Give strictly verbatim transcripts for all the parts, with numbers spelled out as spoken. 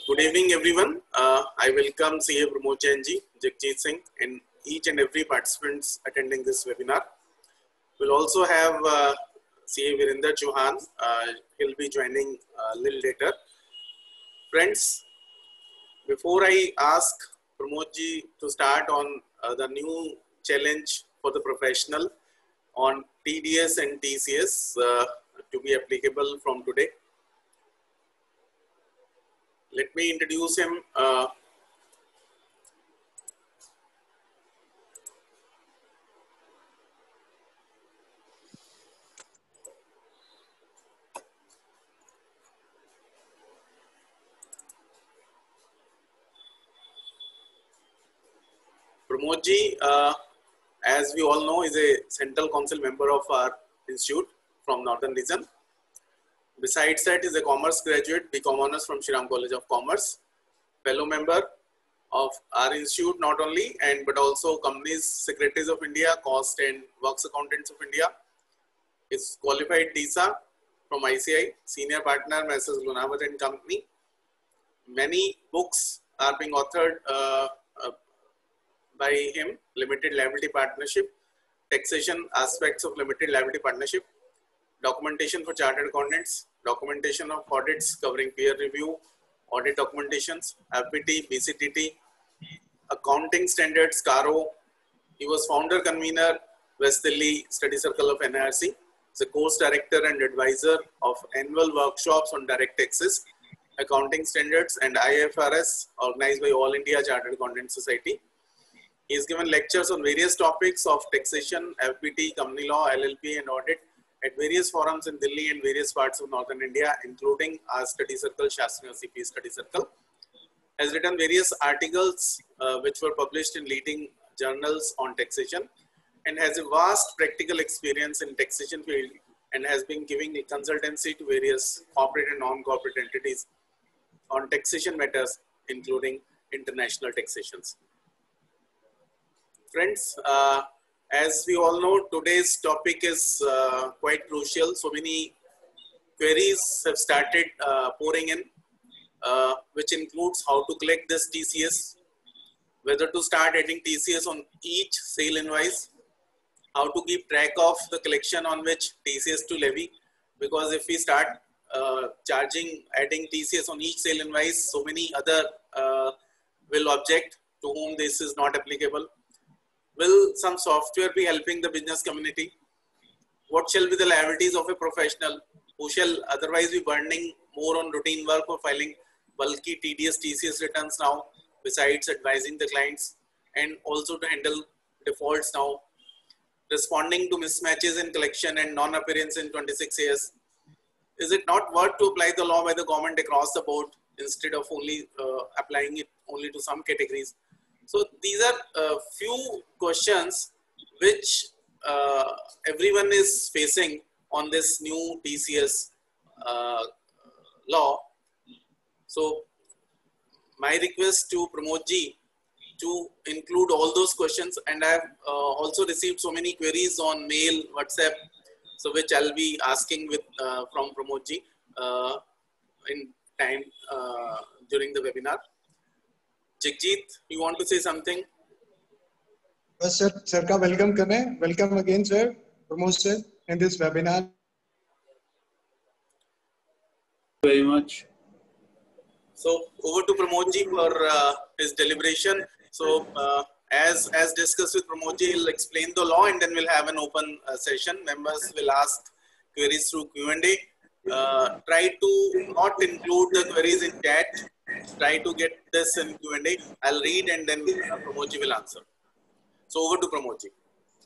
Good evening, everyone. Uh, I welcome C A Pramod Jain ji, Jagjit Singh, and each and every participants attending this webinar. We'll also have uh, C A Virender Chauhan. Uh, he'll be joining a little later. Friends, before I ask Pramod ji to start on uh, the new challenge for the professional on T D S and T C S uh, to be applicable from today, let me introduce him. Uh, Pramod ji, uh, as we all know, is a Central Council member of our institute from Northern Region. Besides that, is a commerce graduate, B Com Honors from Shriram College of Commerce, fellow member of our institute not only and but also Companies Secretaries of India, Cost and Works Accountants of India. Is qualified D S A from I C I, senior partner Messrs Lunavat and Company. Many books are being authored uh, uh, by him. Limited Liability Partnership, Taxation Aspects of Limited Liability Partnership, Documentation for Chartered Accountants, Documentation of Audits covering peer review, Audit Documentations, F P T, B C T T, Accounting Standards, C A R O. He was founder convener, West Delhi Study Circle of N I R C. He's a course director and advisor of annual workshops on direct taxes, accounting standards and I F R S organized by All India Chartered Accountant Society. He has given lectures on various topics of taxation, F P T, company law, L L P and audit at various forums in Delhi and various parts of Northern India, including our study circle, Shastri C P Study Circle. Has written various articles uh, which were published in leading journals on taxation and has a vast practical experience in taxation field and has been giving consultancy to various corporate and non-corporate entities on taxation matters, including international taxations. Friends, uh, as we all know, today's topic is uh, quite crucial. So many queries have started uh, pouring in, uh, which includes how to collect this T C S, whether to start adding T C S on each sale invoice, how to keep track of the collection on which T C S to levy, because if we start uh, charging, adding T C S on each sale invoice, so many other uh, will object to whom this is not applicable. Will some software be helping the business community? What shall be the liabilities of a professional who shall otherwise be burning more on routine work or filing bulky T D S T C S returns now, besides advising the clients and also to handle defaults now, responding to mismatches in collection and non-appearance in twenty-six A S? Is it not worth to apply the law by the government across the board instead of only uh, applying it only to some categories? So these are a few questions which uh, everyone is facing on this new T C S uh, law. So my request to Pramod ji to include all those questions, and I have uh, also received so many queries on mail, WhatsApp, so which I'll be asking with uh, from Pramod ji uh, in time uh, during the webinar. Jagjit, you want to say something? Yes, sir. Sir, ka welcome karne. Welcome again, sir. Pramod sir, in this webinar. Very much. So over to Pramod ji for uh, his deliberation. So uh, as as discussed with Pramod ji, he'll explain the law and then we'll have an open uh, session. Members will ask queries through Q and A. Uh, try to not include the queries in chat. Try to get this in Q and A. I'll read and then uh, Pramod ji will answer. So over to Pramod ji.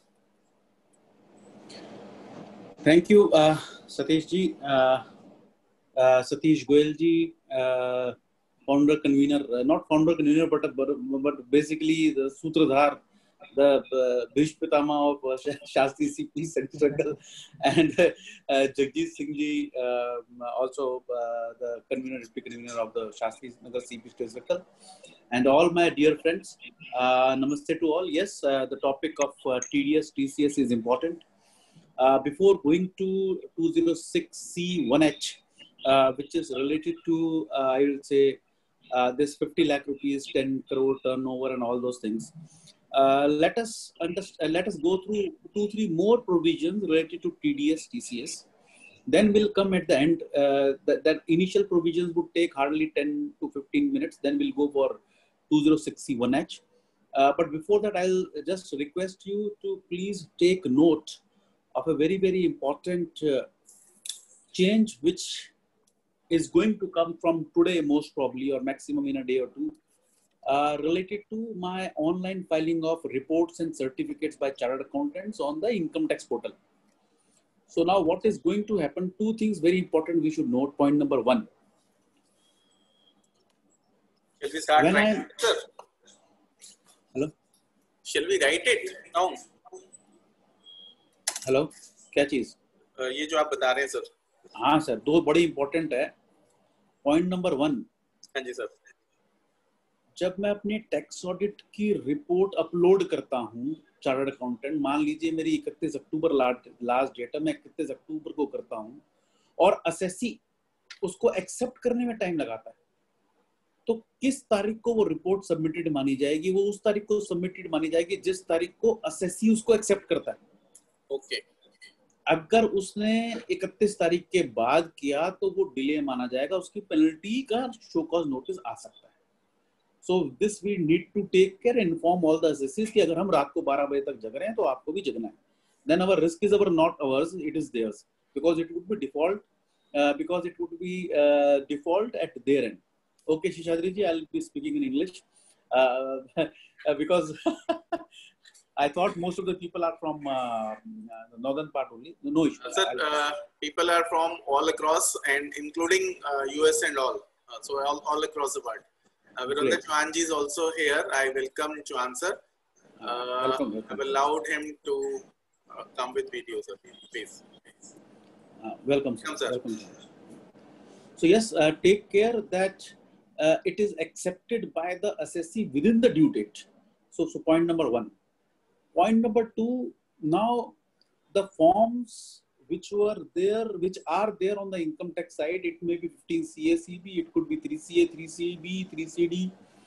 Thank you, uh, Satish ji. Uh, uh, Satish Goyal ji, uh, founder convener, uh, not founder convener, but, but, but basically the Sutradhar, the uh, Bhishma Pitama of uh, Shastri C P Study Circle, and uh, Jagjit Singh ji, uh, also uh, the convener, deputy convener of the Shastri C P Study Circle, and all my dear friends. Uh, namaste to all. Yes, uh, the topic of uh, T D S T C S is important. Uh, before going to two oh six C one H, uh, which is related to, uh, I will say, uh, this fifty lakh rupees, ten crore turnover and all those things. Uh, let us understand, uh, let us go through two, three more provisions related to T D S T C S. Then we'll come at the end. Uh, that, that initial provisions would take hardly ten to fifteen minutes. Then we'll go for two zero six C one H. Uh, but before that, I'll just request you to please take note of a very, very important uh, change which is going to come from today, most probably, or maximum in a day or two, uh, related to my online filing of reports and certificates by chartered accountants on the income tax portal. So now what is going to happen? Two things very important we should note. Point number one. Shall we start When writing I, it, sir? hello? Shall we write it down? Hello क्या चीज uh, ये जो आप बता रहे हैं sir. हाँ sir, दो बड़ी इंपॉर्टेंट है. Point number one. हाँ जी सर. जब मैं अपनी टैक्स ऑडिट की रिपोर्ट अपलोड करता हूँ चार्टर्ड अकाउंटेंट, मान लीजिए मेरी इकतीस अक्टूबर लास्ट डेट है, मैं इकतीस अक्टूबर को करता हूँ और असेसी उसको एक्सेप्ट करने में टाइम लगाता है, तो किस तारीख को वो रिपोर्ट सबमिटेड मानी जाएगी? वो उस तारीख को सबमिटेड मानी जाएगी जिस तारीख को असेसी उसको एक्सेप्ट करता है. Okay okay. अगर उसने इकतीस तारीख के बाद किया तो वो डिले माना जाएगा, उसकी पेनल्टी का शो कॉज नोटिस आ सकता है. So this we need to take care, inform all the assessees कि अगर हम रात को बारह बजे तक जग रहे हैं तो आपको भी जगना है. Then our risk is our not ours, it is theirs, because it would be default, because it would be default at their end. Okay, Shishadri ji, I'll be speaking in English uh, because I thought most of the people are from uh, the northern part only. No issue. Uh, sir, uh, people are from all across and including uh, U S and all. Uh, so all, all across the world. Uh, Virendra Chauhan ji is also here. I welcome Chauhan sir. Uh, welcome, welcome. I've allowed him to uh, come with video, sir. Please. Uh, welcome, sir. Welcome, sir. Welcome, sir. So yes, uh, take care that Uh, it is accepted by the assessee within the due date. So, so point number one. Point number two, now the forms which were there, which are there on the income tax side, it may be fifteen C A C B, it could be three C A, three C B, three C D,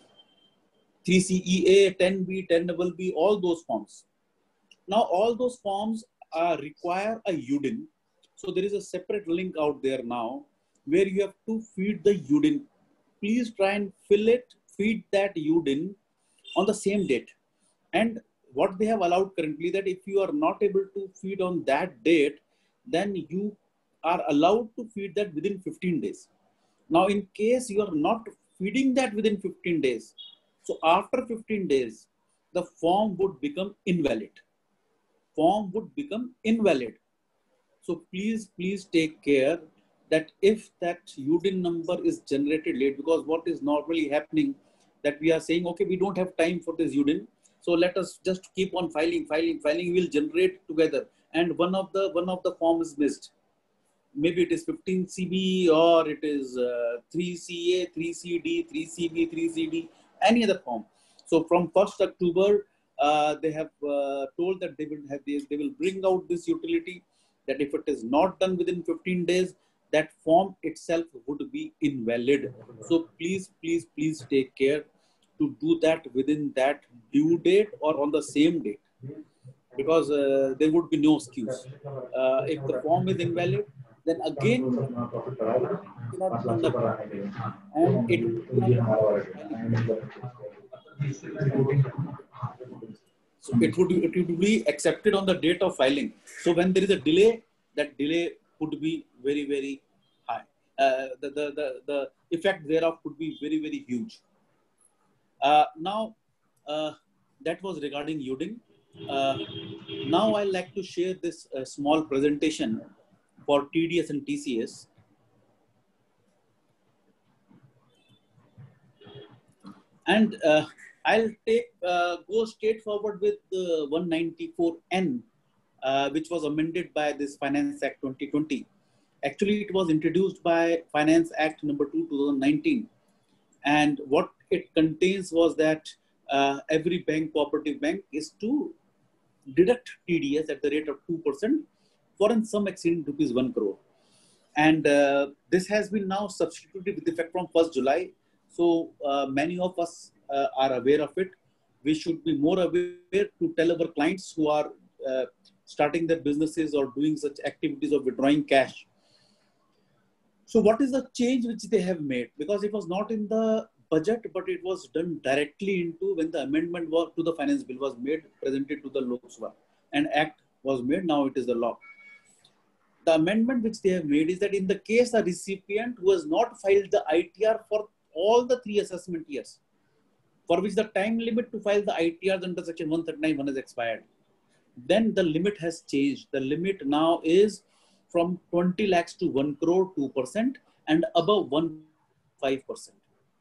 three C E A, ten B, ten B B, all those forms. Now, all those forms uh, require a U D I N. So, there is a separate link out there now where you have to feed the U D I N. Please try and fill it, feed that U D I N on the same date. And what they have allowed currently, that if you are not able to feed on that date, then you are allowed to feed that within fifteen days. Now, in case you are not feeding that within fifteen days, so after fifteen days, the form would become invalid. Form would become invalid. So please, please take care that if that U D I N number is generated late, because what is normally happening, that we are saying, okay, we don't have time for this U D I N, so let us just keep on filing, filing, filing. We'll generate together, and one of the one of the form is missed. Maybe it is fifteen C B or it is uh, three C A, three C D, three C B, three C D, any other form. So from first October, uh, they have uh, told that they will have this, they will bring out this utility, that if it is not done within fifteen days, that form itself would be invalid. So please, please, please take care to do that within that due date or on the same date, because uh, there would be no excuse. Uh, if the form is invalid, then again cannot conduct, and it so it would it would be accepted on the date of filing. So when there is a delay, that delay could be very, very high. Uh, the, the, the, the effect thereof could be very, very huge. Uh, now, uh, that was regarding U D I N. Uh, now, I'd like to share this uh, small presentation for T D S and T C S. And uh, I'll take uh, go straight forward with the one ninety-four N. Uh, which was amended by this Finance Act twenty twenty. Actually, it was introduced by Finance Act number two, two thousand nineteen. And what it contains was that uh, every bank, cooperative bank, is to deduct T D S at the rate of two percent for an sum exceeding rupees one crore. And uh, this has been now substituted with effect from first July. So uh, many of us uh, are aware of it. We should be more aware to tell our clients who are uh, starting their businesses or doing such activities of withdrawing cash. So what is the change which they have made? Because it was not in the budget, but it was done directly into when the amendment was to the finance bill was made, presented to the Lok Sabha. An act was made, now it is the law. The amendment which they have made is that in the case a recipient who has not filed the I T R for all the three assessment years, for which the time limit to file the I T R under section one thirty-nine one has expired, then the limit has changed. The limit now is from twenty lakhs to one crore, two percent, and above one point five percent.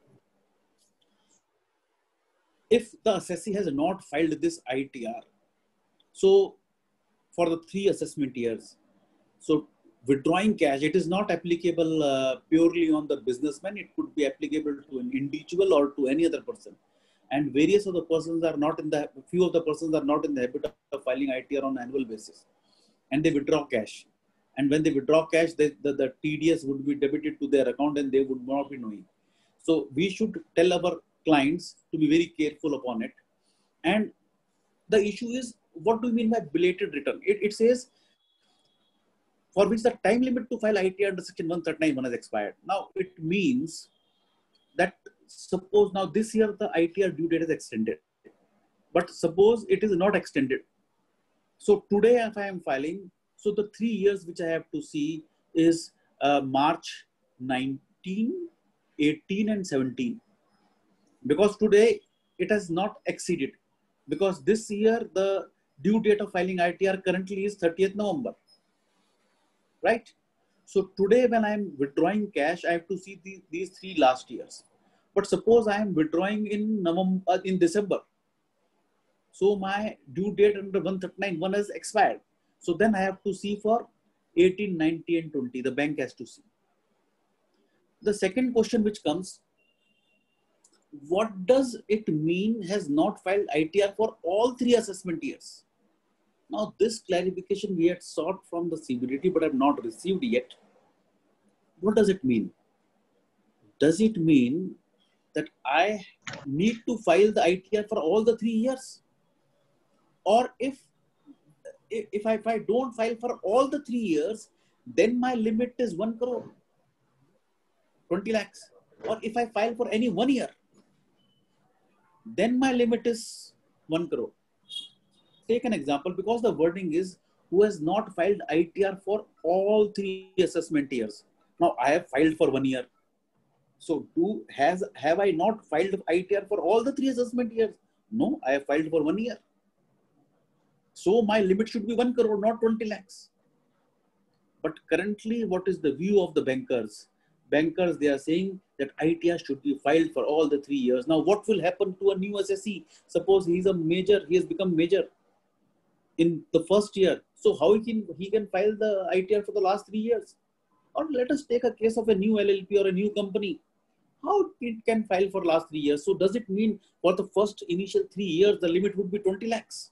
If the assessee has not filed this I T R, so for the three assessment years, so withdrawing cash, it is not applicable uh, purely on the businessman. It could be applicable to an individual or to any other person. And various of the persons are not in the, few of the persons are not in the habit of filing I T R on an annual basis. And they withdraw cash. And when they withdraw cash, they, the, the T D S would be debited to their account and they would not be knowing. So we should tell our clients to be very careful upon it. And the issue is, what do you mean by belated return? It, it says, for which the time limit to file I T R under section one thirty-nine one has expired. Now it means that suppose now this year the I T R due date is extended, but suppose it is not extended. So today if I am filing, so the three years which I have to see is uh, March nineteen, eighteen and seventeen. Because today it has not exceeded. Because this year the due date of filing I T R currently is thirtieth November. Right? So today when I am withdrawing cash, I have to see these, these three last years. But suppose I am withdrawing in November, uh, in December. So my due date under one thirty-nine one has expired. So then I have to see for eighteen, nineteen and twenty. The bank has to see. The second question which comes, what does it mean has not filed I T R for all three assessment years? Now this clarification we had sought from the C B D T but have not received yet. What does it mean? Does it mean that I need to file the I T R for all the three years? Or if, if, I, if I don't file for all the three years, then my limit is one crore, twenty lakhs. Or if I file for any one year, then my limit is one crore. Take an example, because the wording is who has not filed I T R for all three assessment years. Now I have filed for one year. So do has have I not filed I T R for all the three assessment years? No, I have filed for one year. So my limit should be one crore, not twenty lakhs. But currently, what is the view of the bankers? Bankers, they are saying that I T R should be filed for all the three years. Now, what will happen to a new assessee? Suppose he is a major, he has become major in the first year. So how he can, he can file the I T R for the last three years? Or let us take a case of a new L L P or a new company. How it can file for last three years? So does it mean for the first initial three years, the limit would be twenty lakhs?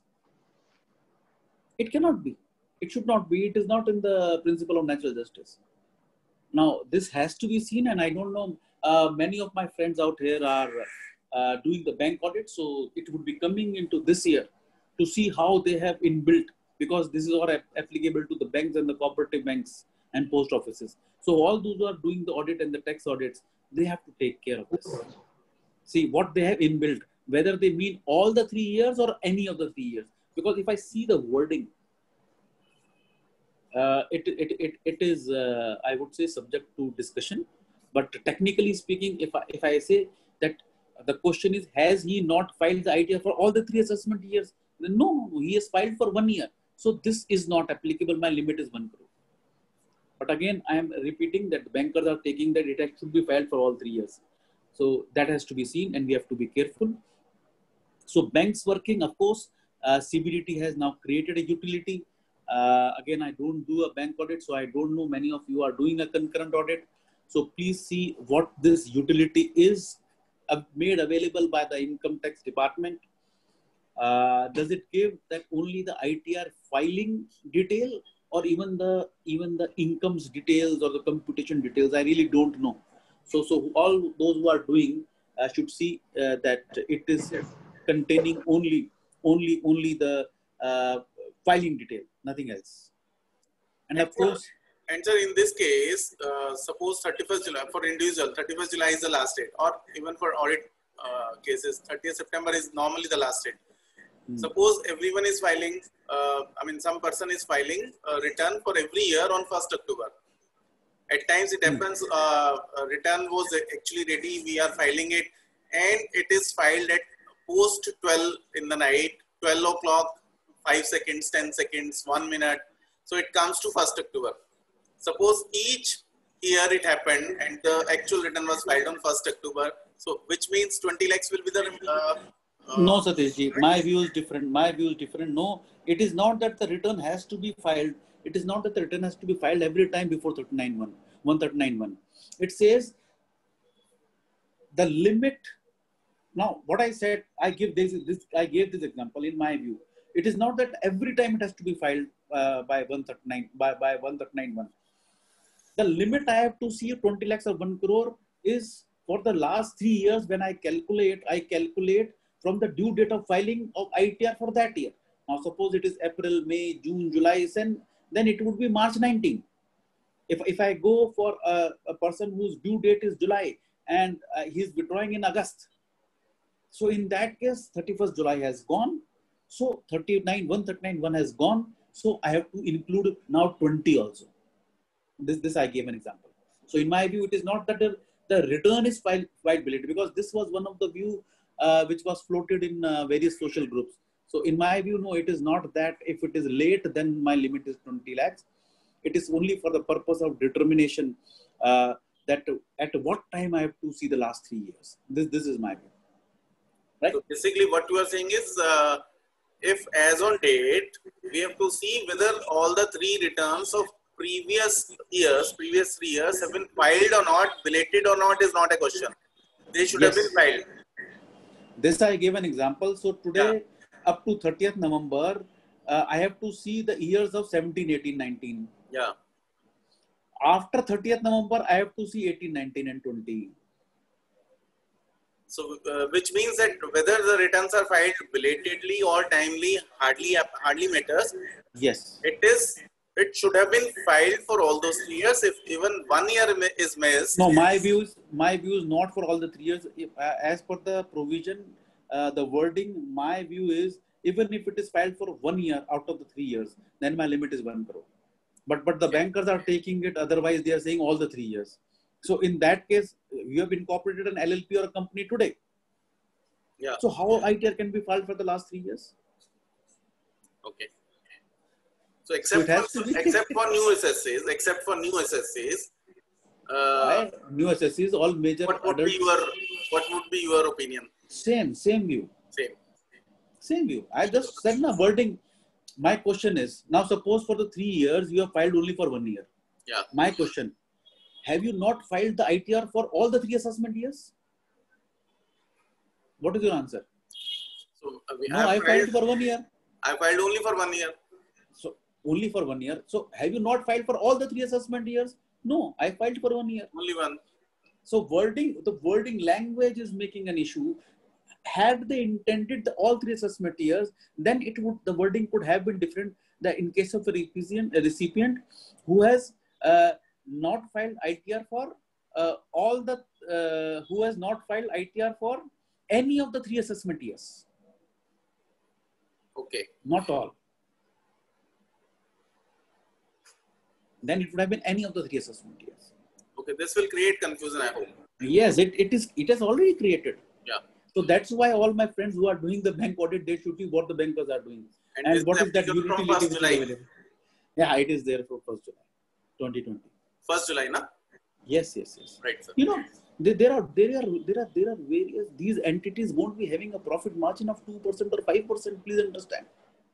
It cannot be. It should not be. It is not in the principle of natural justice. Now, this has to be seen, and I don't know, uh, many of my friends out here are uh, doing the bank audit. So it would be coming into this year to see how they have inbuilt, because this is all applicable to the banks and the cooperative banks and post offices. So all those who are doing the audit and the tax audits, they have to take care of this. See what they have inbuilt, whether they mean all the three years or any of the three years. Because if I see the wording, uh, it, it, it, it is, uh, I would say, subject to discussion. But technically speaking, if I, if I say that the question is, has he not filed the I T R for all the three assessment years? Then no, he has filed for one year. So this is not applicable. My limit is one crore. But again, I am repeating that the bankers are taking that it should be filed for all three years. So that has to be seen, and we have to be careful. So banks working, of course, uh, C B D T has now created a utility. Uh, again, I don't do a bank audit, so I don't know many of you are doing a concurrent audit. So please see what this utility is uh, made available by the income tax department. Uh, does it give that only the I T R filing detail, or even the even the incomes details or the computation details? I really don't know. So, so all those who are doing, uh, should see uh, that it is containing only, only, only the uh, filing detail, nothing else. And And of course, sir, and sir, in this case, uh, suppose thirty-first July for individual, thirty-first July is the last date, or even for audit uh, cases, thirtieth September is normally the last date. Hmm. Suppose everyone is filing, uh, I mean, some person is filing a return for every year on first October. At times it happens, uh, a return was actually ready, we are filing it, and it is filed at post twelve in the night, twelve o'clock, five seconds, ten seconds, one minute. So it comes to first October. Suppose each year it happened and the actual return was filed on first October. So which means twenty lakhs will be the... Uh, uh, no, Sateshji, my view is different. My view is different. No, it is not that the return has to be filed. It is not that the return has to be filed every time before thirty-nine one, one thirty-nine one. It says the limit. Now, what I said, I give this, this, I gave this example in my view. It is not that every time it has to be filed uh, by one thirty-nine, by, by one thirty-nine one. The limit I have to see twenty lakhs or one crore is for the last three years when I calculate, I calculate from the due date of filing of I T R for that year. Now, suppose it is April, May, June, July, and then it would be March nineteenth. If, if I go for a, a person whose due date is July and uh, he's withdrawing in August. So in that case, thirty-first July has gone. So thirty-nine, one thirty-nine, one has gone. So I have to include now twenty also. This, this I gave an example. So in my view, it is not that the, the return is filed, filed belated, because this was one of the view uh, which was floated in uh, various social groups. So in my view, no, it is not that if it is late, then my limit is twenty lakhs. It is only for the purpose of determination uh, that at what time I have to see the last three years. This, this is my view. Right? So basically what you are saying is, uh, if as on date, we have to see whether all the three returns of previous years, previous three years have been filed or not, belated or not is not a question. They should yes. have been filed. This I gave an example. So today, yeah. up to thirtieth November, uh, I have to see the years of seventeen, eighteen, nineteen. Yeah. After thirtieth November, I have to see eighteen, nineteen and twenty. So, uh, which means that whether the returns are filed belatedly or timely hardly hardly matters. Yes. It is. It should have been filed for all those three years. If even one year is missed. No, my views. My views not for all the three years. If, uh, as per the provision, uh, the wording. My view is even if it is filed for one year out of the three years, then my limit is one crore. But but the yeah. bankers are taking it. Otherwise, they are saying all the three years. So in that case, you have incorporated an L L P or a company today. Yeah. So how I T R can be filed for the last three years? Okay. So except so for, except for new S S Cs, except for new S S Cs, uh, new S S Cs, all major. What would adults, be your What would be your opinion? Same, same view. Same. Same view. I just said na wording. My question is now. Suppose for the three years you have filed only for one year. Yeah. My question. Have you not filed the I T R for all the three assessment years? What is your answer? So uh, we no, have I filed, filed for one year. I filed only for one year. So only for one year. So have you not filed for all the three assessment years? No, I filed for one year. Only one. So wording, the wording language is making an issue. Had they intended the all three assessment years, then it would the wording could have been different. That in case of a recipient, a recipient who has uh, not filed I T R for uh, all the uh, who has not filed I T R for any of the three assessment years. Okay. Not all. Then it would have been any of the three assessment years. Okay, this will create confusion, I hope. Yes, it, it is. It has already created. Yeah. So that's why all my friends who are doing the bank audit, they should see what the bankers are doing. And, and what is that utility which is available. Yeah, it is there for first July, twenty twenty. First July, na? Yes, yes, yes. Right, sir. You know, there, there are there are there are there are various. These entities won't be having a profit margin of two percent or five percent. Please understand.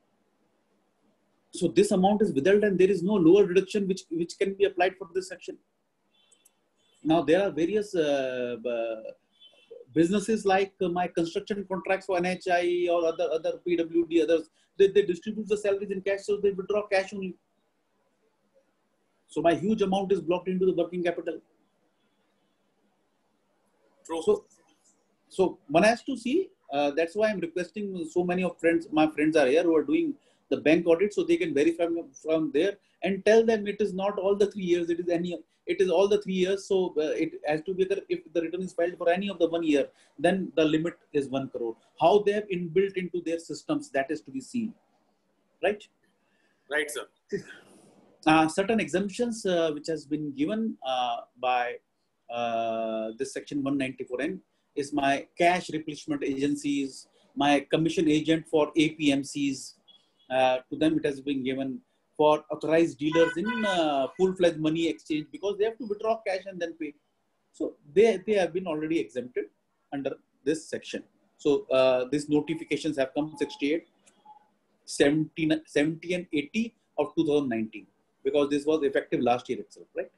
So this amount is withheld, and there is no lower deduction which which can be applied for this section. Now there are various uh, uh, businesses like uh, my construction contracts for N H I or other other P W D others. They they distribute the salaries in cash, so they withdraw cash only. So my huge amount is blocked into the working capital. True. So, So one has to see. Uh, that's why I'm requesting so many of friends. My friends are here who are doing the bank audit, so they can verify from there and tell them it is not all the three years. It is any. It is all the three years. So uh, it has to be that if the return is filed for any of the one year, then the limit is one crore. How they have inbuilt into their systems, that is to be seen, right? Right, sir. Uh, certain exemptions uh, which has been given uh, by uh, this section one ninety-four N is my cash replenishment agencies, my commission agent for A P M Cs. Uh, to them it has been given for authorized dealers in uh, full-fledged money exchange, because they have to withdraw cash and then pay. So they, they have been already exempted under this section. So uh, these notifications have come sixty-eight, seventy, seventy and eighty of two thousand nineteen, because this was effective last year itself, right?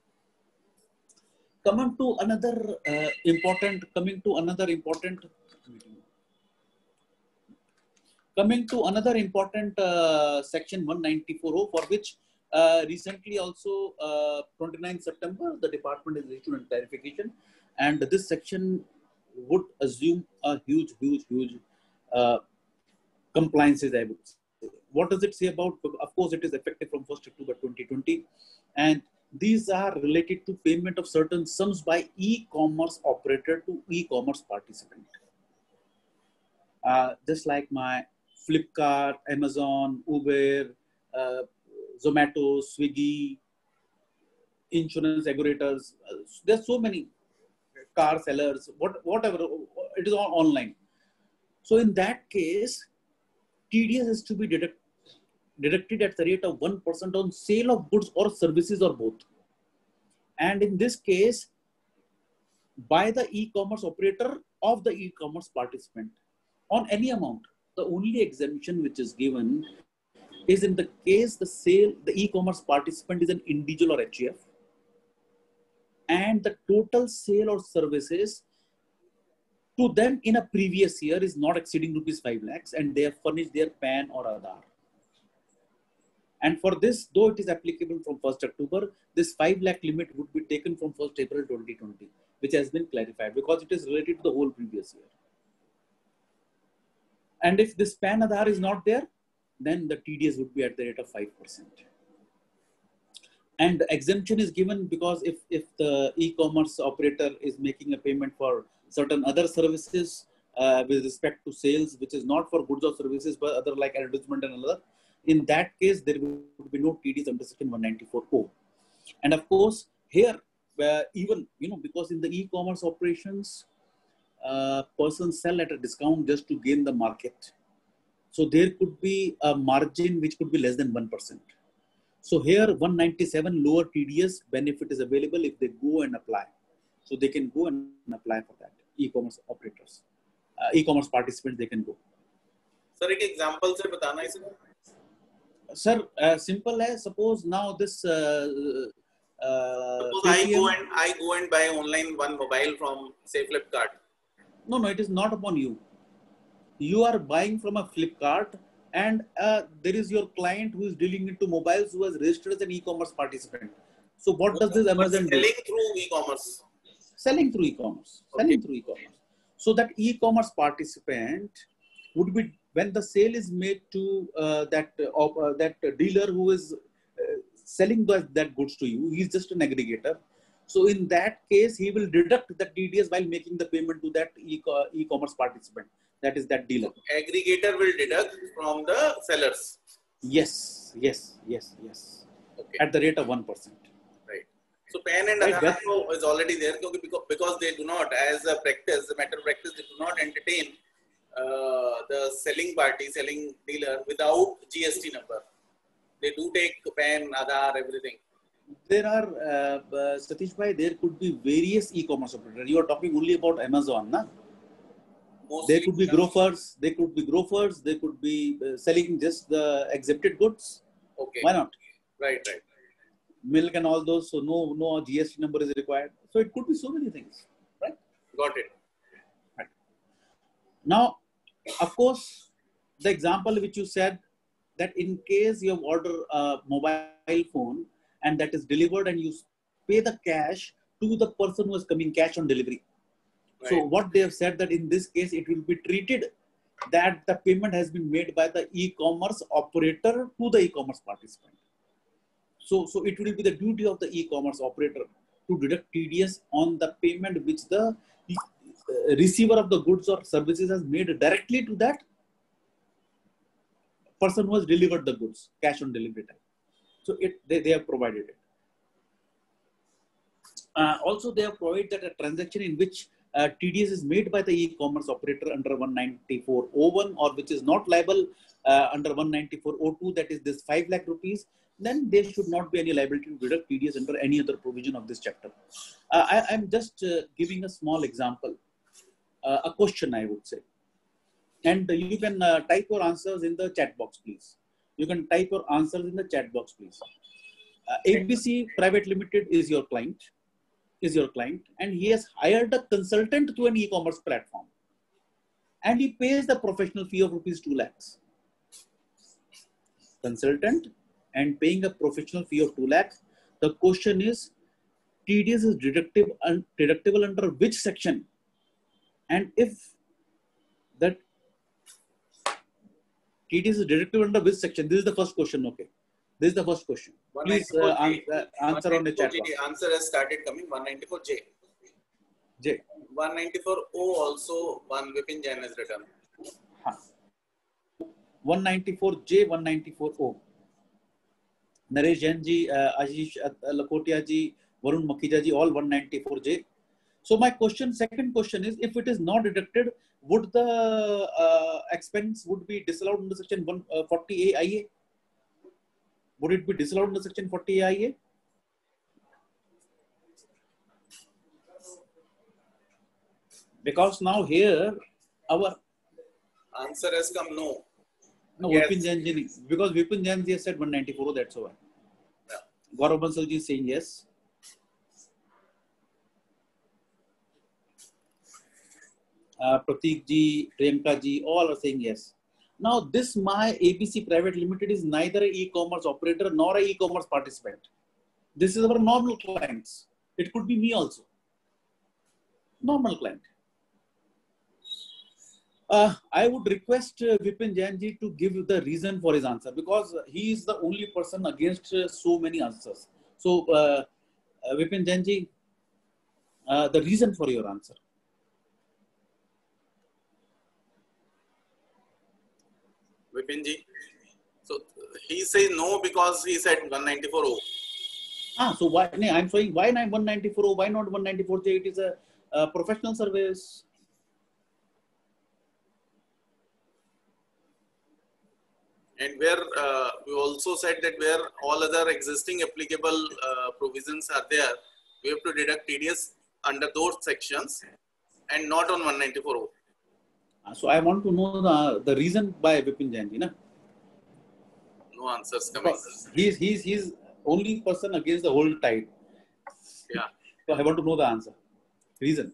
Coming to another uh, important, coming to another important, coming to another important uh, section one ninety-four oh, for which uh, recently also uh, twenty-ninth September, the department has issued a clarification, and this section would assume a huge, huge, huge uh, compliances, I would say. What does it say about? Of course, it is effective from first October twenty twenty, and these are related to payment of certain sums by e-commerce operator to e-commerce participant. Uh, just like my Flipkart, Amazon, Uber, uh, Zomato, Swiggy, insurance aggregators. Uh, there's so many car sellers, what, whatever, it is all online. So in that case, T D S is to be deduct, deducted at the rate of one percent on sale of goods or services or both. And in this case, by the e-commerce operator of the e-commerce participant on any amount. The only exemption which is given is in the case the sale, the e-commerce participant is an individual or H U F, and the total sale or services to them in a previous year is not exceeding rupees five lakhs, and they have furnished their P A N or Aadhaar. And for this, though it is applicable from first October, this five lakh limit would be taken from first April twenty twenty, which has been clarified because it is related to the whole previous year. And if this P A N Aadhaar is not there, then the T D S would be at the rate of five percent. And the exemption is given because if, if the e-commerce operator is making a payment for certain other services uh, with respect to sales, which is not for goods or services, but other like advertisement and other, in that case, there would be no T D S under section one ninety-four O. And of course, here, where even, you know, because in the e-commerce operations, uh, persons sell at a discount just to gain the market. So there could be a margin which could be less than one percent. So here, one ninety-seven lower T D S benefit is available if they go and apply. So they can go and apply for that. E-commerce operators, uh, e-commerce participants, they can go. Sir, एक example से बताना इसमें. Sir, uh, simple है. Suppose now this. Uh, uh, Suppose I go and I go and buy online one mobile from say Flipkart. No, no, it is not upon you. You are buying from a Flipkart, and uh, there is your client who is dealing into mobiles who has registered as an e-commerce participant. So what does this Amazon do? Selling through e-commerce. Selling through e-commerce. Okay. Selling through e-commerce. So that e-commerce participant would be, when the sale is made to uh, that uh, uh, that dealer who is uh, selling the, that goods to you, he is just an aggregator. So in that case, he will deduct the T D S while making the payment to that e-commerce participant. That is that dealer. Aggregator will deduct from the sellers. Yes, yes, yes, yes. Okay. At the rate of one percent. Right. So P A N and Right, Aadhaar is already there because, because they do not, as a practice, a matter of practice, they do not entertain uh, the selling party, selling dealer without G S T number. They do take P A N, Aadhaar, everything. There are, uh, uh, Satish bhai, there could be various e-commerce operators. You are talking only about Amazon, na? Mostly There could be grofers, they could be grofers, they could be uh, selling just the exempted goods. Okay. Why not? Right, right. Milk and all those, so no, no G S T number is required. So it could be so many things, right? Got it. Right. Now, of course, the example which you said, that in case you have ordered a mobile phone and that is delivered and you pay the cash to the person who is coming, cash on delivery. Right. So what they have said that in this case, it will be treated that the payment has been made by the e-commerce operator to the e-commerce participant. So, so it will be the duty of the e-commerce operator to deduct T D S on the payment which the receiver of the goods or services has made directly to that person who has delivered the goods, cash on delivery time. So it they, they have provided it. Uh, also, they have provided that a transaction in which uh, T D S is made by the e-commerce operator under one ninety-four oh one or which is not liable uh, under one ninety-four oh two, that is this five lakh rupees, then there should not be any liability to deduct T D S under any other provision of this chapter. Uh, I am just uh, giving a small example, uh, a question I would say. And you can uh, type your answers in the chat box, please. You can type your answers in the chat box, please. Uh, A B C Private Limited is your client, is your client, and he has hired a consultant to an e-commerce platform, and he pays the professional fee of rupees two lakhs. Consultant and paying a professional fee of two lakhs. The question is, T D S is deductible, un, deductible under which section? And if that T D S is deductible under which section? This is the first question. Okay, this is the first question. Please uh, answer, answer on the chat box. Answer has started coming. one ninety-four J. J. one ninety-four O also one Vipin Jain has written. Huh. one ninety-four J, one ninety-four O. Naresh Jain ji, uh, Ashish uh, Lakotia ji, Varun Makhija ji, all one ninety-four J. So my question, second question is, if it is not deducted, would the uh, expense would be disallowed under section one forty A I A? Would it be disallowed under section forty A I A? Because now here our answer has come no. No, yes. Vipin Jain ji, because Vipin Jain ji has said one ninety-four, that's why. Yeah. Gaurav Bansal ji is saying yes. Uh, Prateek ji, Priyanka ji, all are saying yes. Now, this my A B C Private Limited is neither an e-commerce operator nor an e-commerce participant. This is our normal clients. It could be me also. Normal client. Uh, I would request uh, Vipin Jain ji to give the reason for his answer, because he is the only person against uh, so many answers. So, uh, uh, Vipin Jain ji, uh, the reason for your answer. Vipin ji. So he says no because he said one ninety-four O. Ah, so why? No, I'm saying why not one ninety-four O? Why not one ninety-four J? It is a, a professional service. And where uh, we also said that where all other existing applicable uh, provisions are there, we have to deduct T D S under those sections and not on one ninety-four O. So I want to know the, the reason by Vipin Jain ji, na? No answers coming. He's, he's, he's only person against the whole tide. Yeah. So I want to know the answer. Reason.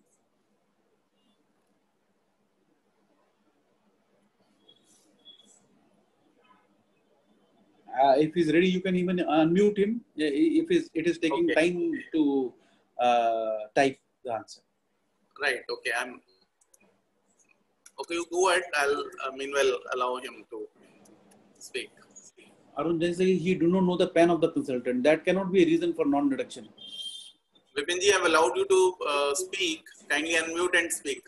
Uh, if he's ready, you can even unmute him. If it is taking okay. time to uh, type the answer. Right. Okay. I'm. Okay. You go ahead. I'll uh, meanwhile allow him to speak. Arun Jain says he do not know the pen of the consultant. That cannot be a reason for non-deduction. Vipin ji, I've allowed you to uh, speak. Kindly unmute and speak.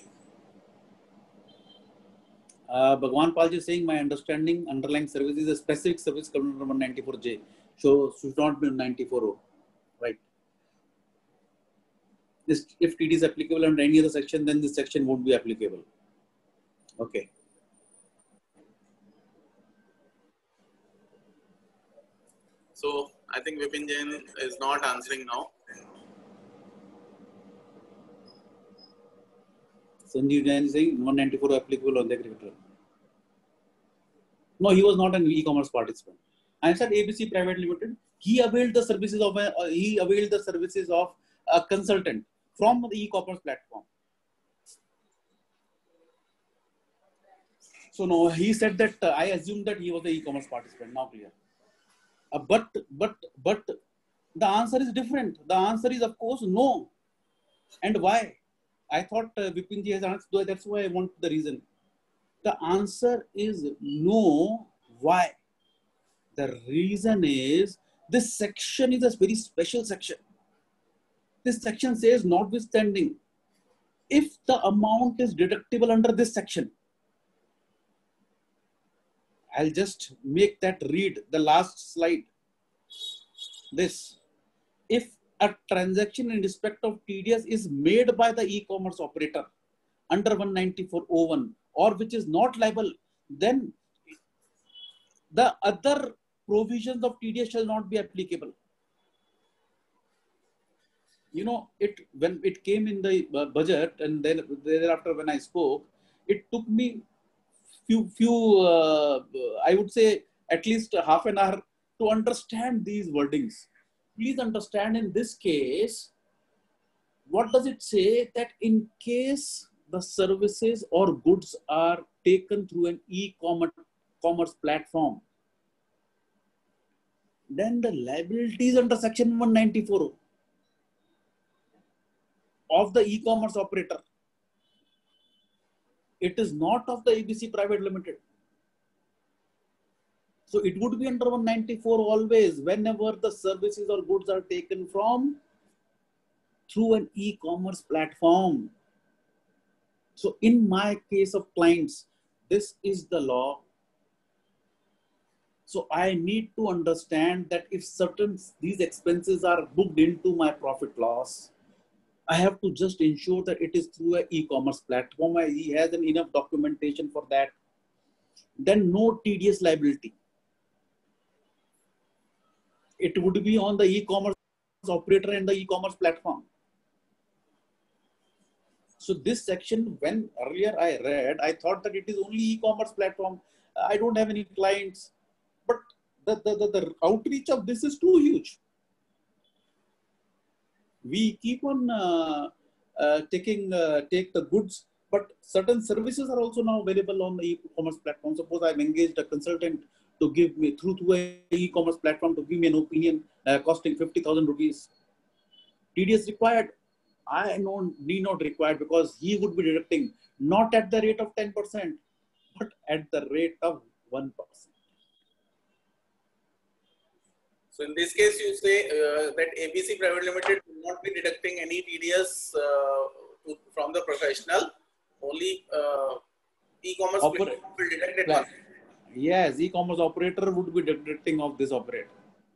Uh, Bhagwan Pal ji is saying my understanding underlying service is a specific service covered under one ninety-four J. So should not be one ninety-four O. Right. This, if T D is applicable under any other section, then this section won't be applicable. Okay. So I think Vipin Jain is not answering now. Sanjeev Jain is saying one ninety-four applicable on the cricketer. No, he was not an e-commerce participant. I said A B C Private Limited. He availed the services of a, uh, he availed the services of a consultant from the e-commerce platform. So no, he said that uh, I assumed that he was the e-commerce participant. Now clear. Uh, but but but the answer is different. The answer is of course no. And why? I thought uh, Vipinji has answered. That's why I want the reason. The answer is no. Why? The reason is this section is a very special section. This section says notwithstanding, if the amount is deductible under this section, I'll just make that read the last slide. This, if a transaction in respect of T D S is made by the e-commerce operator under one ninety-four oh one or which is not liable, then the other provisions of T D S shall not be applicable. You know, it when it came in the budget and then thereafter when I spoke, it took me few, few uh, I would say at least half an hour to understand these wordings. Please understand in this case, what does it say? That in case the services or goods are taken through an e-commerce commerce platform, then the liabilities under section one ninety-four of the e-commerce operator, it is not of the A B C Private Limited. So it would be under one ninety-four always whenever the services or goods are taken from through an e-commerce platform. So in my case of clients, this is the law. So I need to understand that if certain these expenses are booked into my profit loss, I have to just ensure that it is through an e-commerce platform. He has an enough documentation for that. Then no T D S liability. It would be on the e-commerce operator and the e-commerce platform. So this section, when earlier I read, I thought that it is only e-commerce platform. I don't have any clients, but the, the, the, the outreach of this is too huge. We keep on uh, uh, taking uh, take the goods, but certain services are also now available on the e-commerce platform. Suppose I've engaged a consultant to give me through to an e-commerce platform to give me an opinion uh, costing fifty thousand rupees. T D S required. I know need not required because he would be deducting not at the rate of ten percent, but at the rate of one percent. So in this case, you say uh, that A B C Private Limited will not be deducting any T D S uh, to, from the professional. Only uh, e-commerce will deduct it. Like, yes, e-commerce operator would be deducting of this operator.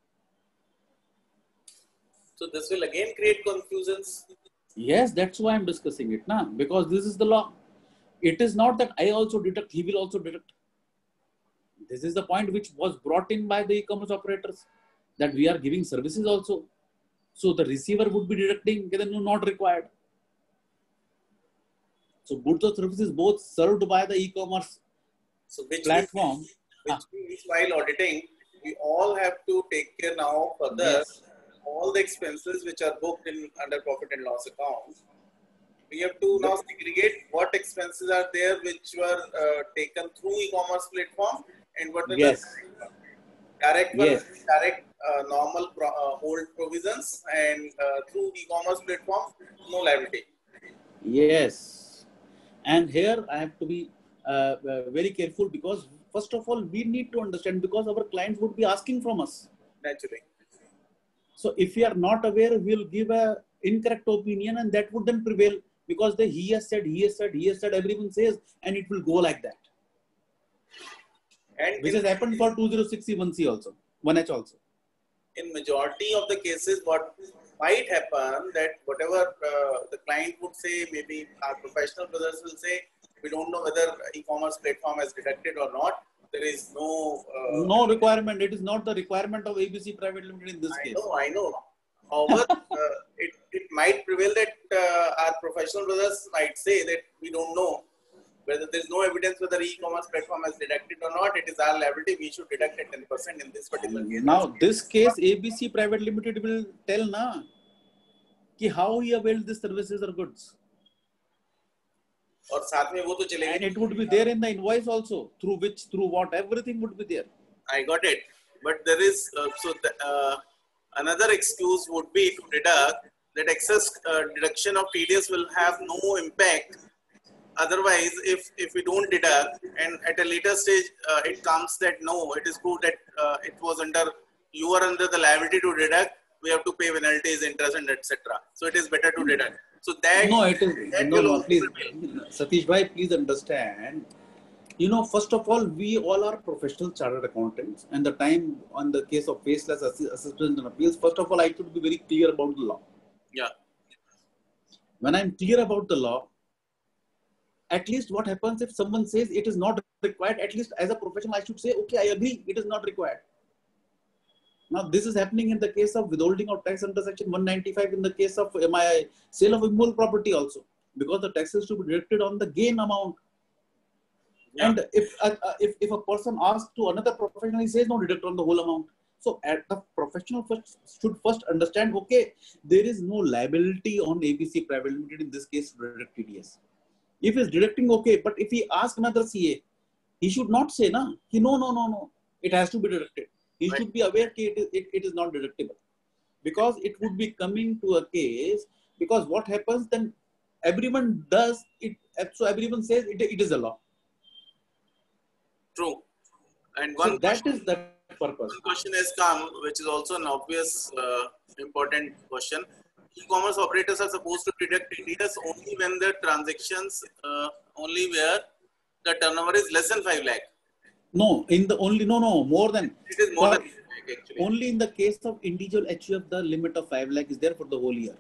So this will again create confusions. Yes, that's why I'm discussing it now, because this is the law. It is not that I also deduct, he will also deduct. This is the point which was brought in by the e-commerce operators, that we are giving services also. So the receiver would be deducting, then not required. So goods or services both served by the e-commerce so which platform. Means, which ah. means while auditing, we all have to take care now further. Yes. All the expenses which are booked in under profit and loss account, we have to now segregate what expenses are there which were uh, taken through e-commerce platform and what are yes. the direct yes. direct uh, normal pro, uh, old provisions and uh, through e-commerce platform, no liability. Yes, and here I have to be uh, uh, very careful because first of all we need to understand, because our clients would be asking from us. Naturally. So if we are not aware, we will give a incorrect opinion and that would then prevail, because the he has said, he has said, he has said, everyone says, and it will go like that. And which has happened for two oh six C one C also, one H also. In majority of the cases, what might happen that whatever uh, the client would say, maybe our professional brothers will say, we don't know whether e-commerce platform has deducted or not. There is no uh, no requirement. It is not the requirement of A B C Private Limited in this I case. know, I know. However, uh, it, it might prevail that uh, our professional brothers might say that we don't know whether there is no evidence whether e-commerce platform has deducted or not. It is our liability. We should deduct at ten percent in this particular case. Now, this case, A B C Private Limited will tell na ki how he availed these services or goods. और साथ में वो तो चलेगा. And it would be there in the invoice also, through which, through what, everything would be there. I got it. But there is, uh, so the, uh, another excuse would be to deduct that excess uh, deduction of T D S will have no impact. Otherwise, if, if we don't deduct and at a later stage uh, it comes that no, it is proved that uh, it was under, you are under the liability to deduct, we have to pay penalties, interest and et cetera. So it is better to deduct. So that, no, it is, that no, will no, also please, prevail. Satish bhai, please understand. You know, first of all, we all are professional chartered accountants, and the time on the case of faceless assessment and appeals, first of all, I should be very clear about the law. Yeah. When I'm clear about the law, at least what happens if someone says it is not required, at least as a professional, I should say, okay, I agree, it is not required. Now, this is happening in the case of withholding of tax under section one ninety-five in the case of my sale of immovable property also, because the taxes should be deducted on the gain amount. Yeah. And if, uh, if if a person asks to another professional, he says no, deduct on the whole amount. So at the professional first should first understand, okay, there is no liability on A B C Private Limited in this case to deduct T D S. If he's deducting, okay, but if he asks another C A, he should not say, no, he, no, no, no, no, it has to be deducted. He right. should be aware that it, it, it is not deductible, because it would be coming to a case, because what happens then, everyone does it, so everyone says it, it is a law. True. And one so that question, is the purpose. One question has come, which is also an obvious uh, important question. E-commerce operators are supposed to deduct T D S only when the transactions, uh, only where the turnover is less than five lakh. No, in the only, no, no, more than. It is more for, than five lakh actually. Only in the case of individual H U F, the limit of five lakh is there for the whole year.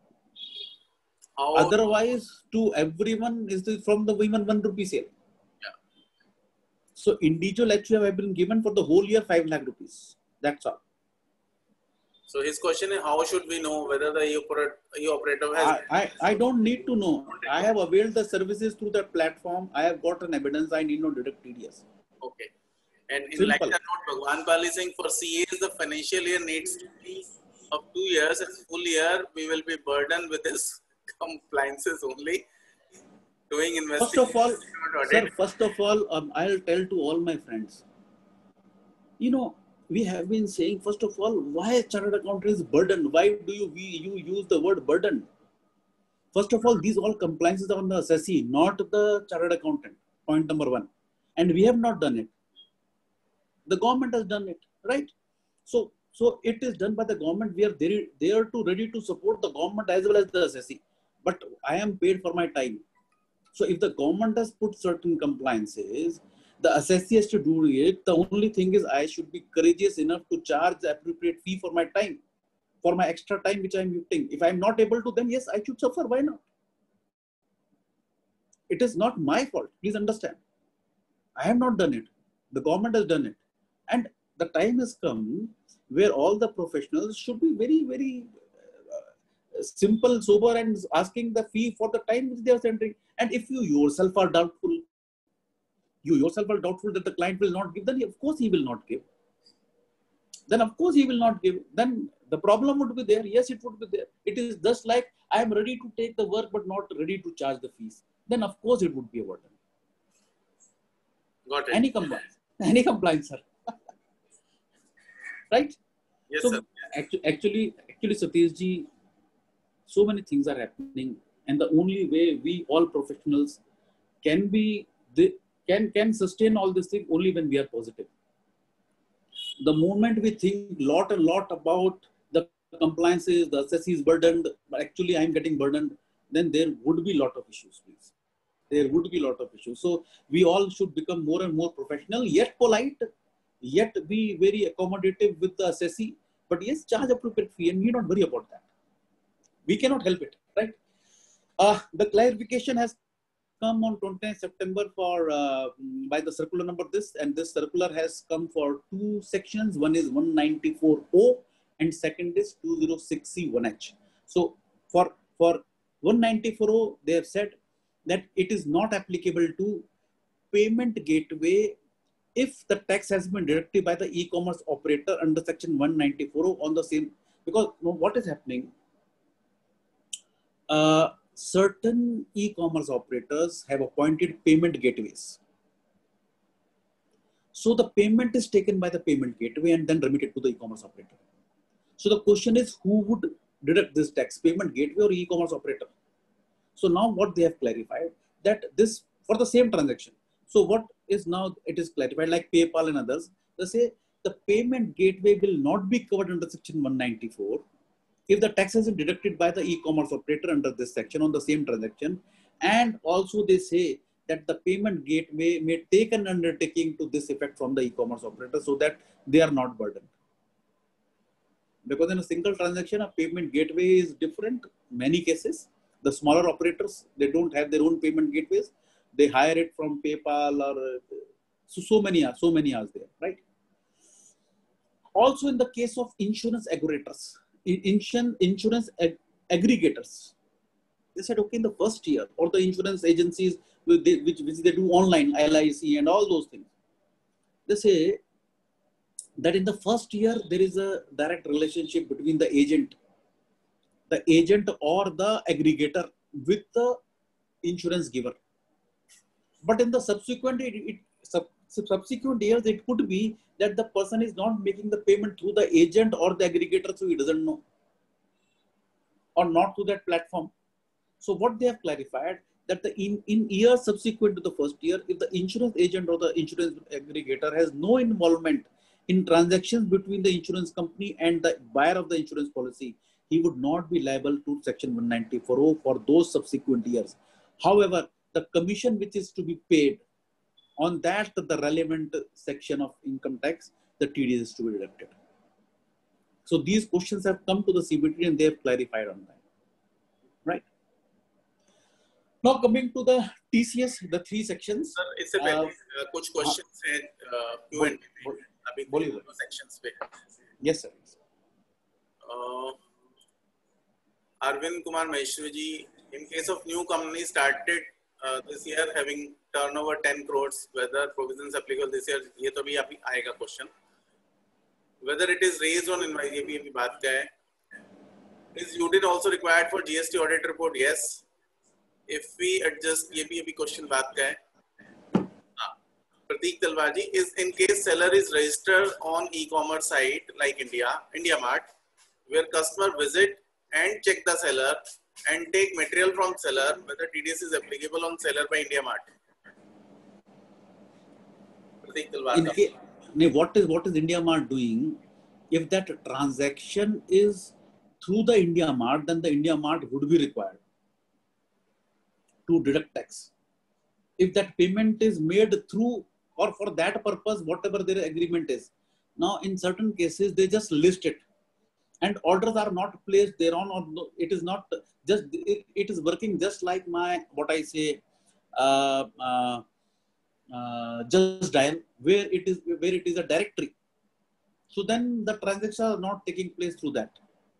How? Otherwise, to everyone is the, from the women one rupee sale. Yeah. So individual H U F have been given for the whole year five lakh rupees. That's all. So his question is, how should we know whether the e-operator has... I, I, I don't need to know. I have availed the services through that platform. I have got an evidence. I need not deduct T D S. Okay. And in Simple. like that note, Bhagwan Pal is saying for C As, the financial year needs to be of two years. As full year, we will be burdened with this compliances only. Doing investigation. First of all, sir, first of all, um, I'll tell to all my friends. You know, we have been saying, first of all, why chartered accountant is burden? Why do you, we, you use the word burden? First of all, these all compliances are on the assessee, not the chartered accountant. Point number one. And we have not done it. The government has done it, right? So, so it is done by the government. We are there, there to ready to support the government as well as the assessee. But I am paid for my time. So if the government has put certain compliances, the assessee has to do it. The only thing is I should be courageous enough to charge the appropriate fee for my time, for my extra time which I am using. If I am not able to, then yes, I should suffer. Why not? It is not my fault. Please understand. I have not done it. The government has done it. And the time has come where all the professionals should be very, very uh, simple, sober, and asking the fee for the time which they are sending. And if you yourself are doubtful, you yourself are doubtful that the client will not give, then of course he will not give. Then of course he will not give. Then the problem would be there. Yes, it would be there. It is just like I am ready to take the work but not ready to charge the fees. Then of course it would be a burden. Got it. Any compliance. Any compliance, sir. Right? Yes, so sir. Actually, actually, actually, Satish ji, so many things are happening. And the only way we all professionals can be, the, can, can sustain all this thing only when we are positive. The moment we think lot and lot about the compliances, the assessee is burdened, but actually I'm getting burdened, then there would be lot of issues, please. There would be lot of issues. So we all should become more and more professional, yet polite, yet be very accommodative with the assessee, but yes, charge appropriate fee and we not worry about that. We cannot help it, right? Uh, the clarification has come on twentieth September for uh, by the circular number this, and this circular has come for two sections. One is one ninety-four O and second is two oh six C one H. So for, for one ninety-four O, they have said that it is not applicable to payment gateway if the tax has been deducted by the e-commerce operator under section one ninety-four O on the same, because what is happening? Uh, certain e-commerce operators have appointed payment gateways. So the payment is taken by the payment gateway and then remitted to the e-commerce operator. So the question is, who would deduct this tax? Payment gateway or e-commerce operator? So now what they have clarified that this for the same transaction. So what is now it is clarified like PayPal and others. They say the payment gateway will not be covered under section one ninety-four if the tax has been deducted by the e-commerce operator under this section on the same transaction. And also they say that the payment gateway may take an undertaking to this effect from the e-commerce operator so that they are not burdened. Because in a single transaction, a payment gateway is different. Many cases, the smaller operators, they don't have their own payment gateways. They hire it from PayPal or uh, so, so many are, so many are there, right? Also in the case of insurance aggregators, insurance ag aggregators, they said, okay, in the first year, or the insurance agencies which they, which, which they do online, L I C and all those things, they say that in the first year, there is a direct relationship between the agent, the agent or the aggregator with the insurance giver. But in the subsequent, it, it, sub, subsequent years, it could be that the person is not making the payment through the agent or the aggregator, so he doesn't know, or not through that platform. So what they have clarified that the in, in years subsequent to the first year, if the insurance agent or the insurance aggregator has no involvement in transactions between the insurance company and the buyer of the insurance policy, he would not be liable to section one ninety-four for those subsequent years. However, the commission which is to be paid on that, the relevant section of income tax, the T D S is to be deducted. So these questions have come to the C B T and they have clarified on that, right? Now coming to the T C S, the three sections. Sir, इससे पहले कुछ questions हैं Q and A में. अभी बोलिए sections पे. Yes sir. Arvind Kumar Maheshwari ji, in case of new company started uh, this year having turnover ten crores, whether provisions applicable this year, ये तो भी अभी आएगा question. Whether it is raised on invoice, ये भी अभी बात का है. Is U D I T also required for G S T audit report? Yes. If we adjust, ये भी अभी question बात का है. Prateek Talwar ji, is in case seller is registered on e-commerce site like India, India Mart, where customer visit and check the seller and take material from seller, whether T D S is applicable on seller by India Mart. Prateek Talwar ji. What is what is India Mart doing? If that transaction is through the India Mart, then the India Mart would be required to deduct tax. If that payment is made through or for that purpose, whatever their agreement is. Now, in certain cases, they just list it and orders are not placed thereon, or no, it is not just, it, it is working just like my, what I say, uh, uh, uh, just dial, where it is, where it is a directory. So then the transactions are not taking place through that.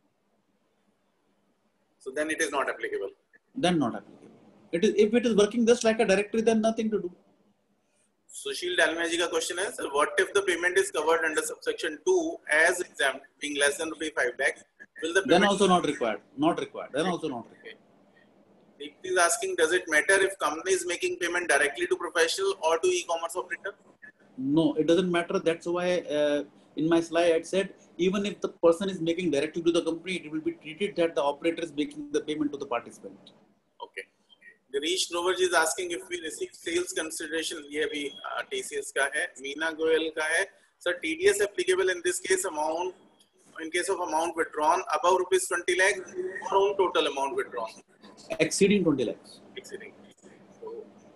So then it is not applicable. Then not applicable. It is, if it is working just like a directory, then nothing to do. Sushil Dalmia ji ka question is, what if the payment is covered under subsection two as exempt, being less than rupees five lakh? Will the then also not required. Not required. Then also not required. Okay. Deepti is asking, does it matter if company is making payment directly to professional or to e-commerce operator? No, it doesn't matter. That's why uh, in my slide I said, even if the person is making directly to the company, it will be treated that the operator is making the payment to the participant. Okay. Girish Noverji is asking if we receive sales consideration. ये भी uh, T C S का है. Meena Goyal का है. Sir, T D S applicable in this case amount, in case of amount withdrawn above rupees twenty lakh or on total amount withdrawn? Exceeding twenty lakhs. Exceeding. So,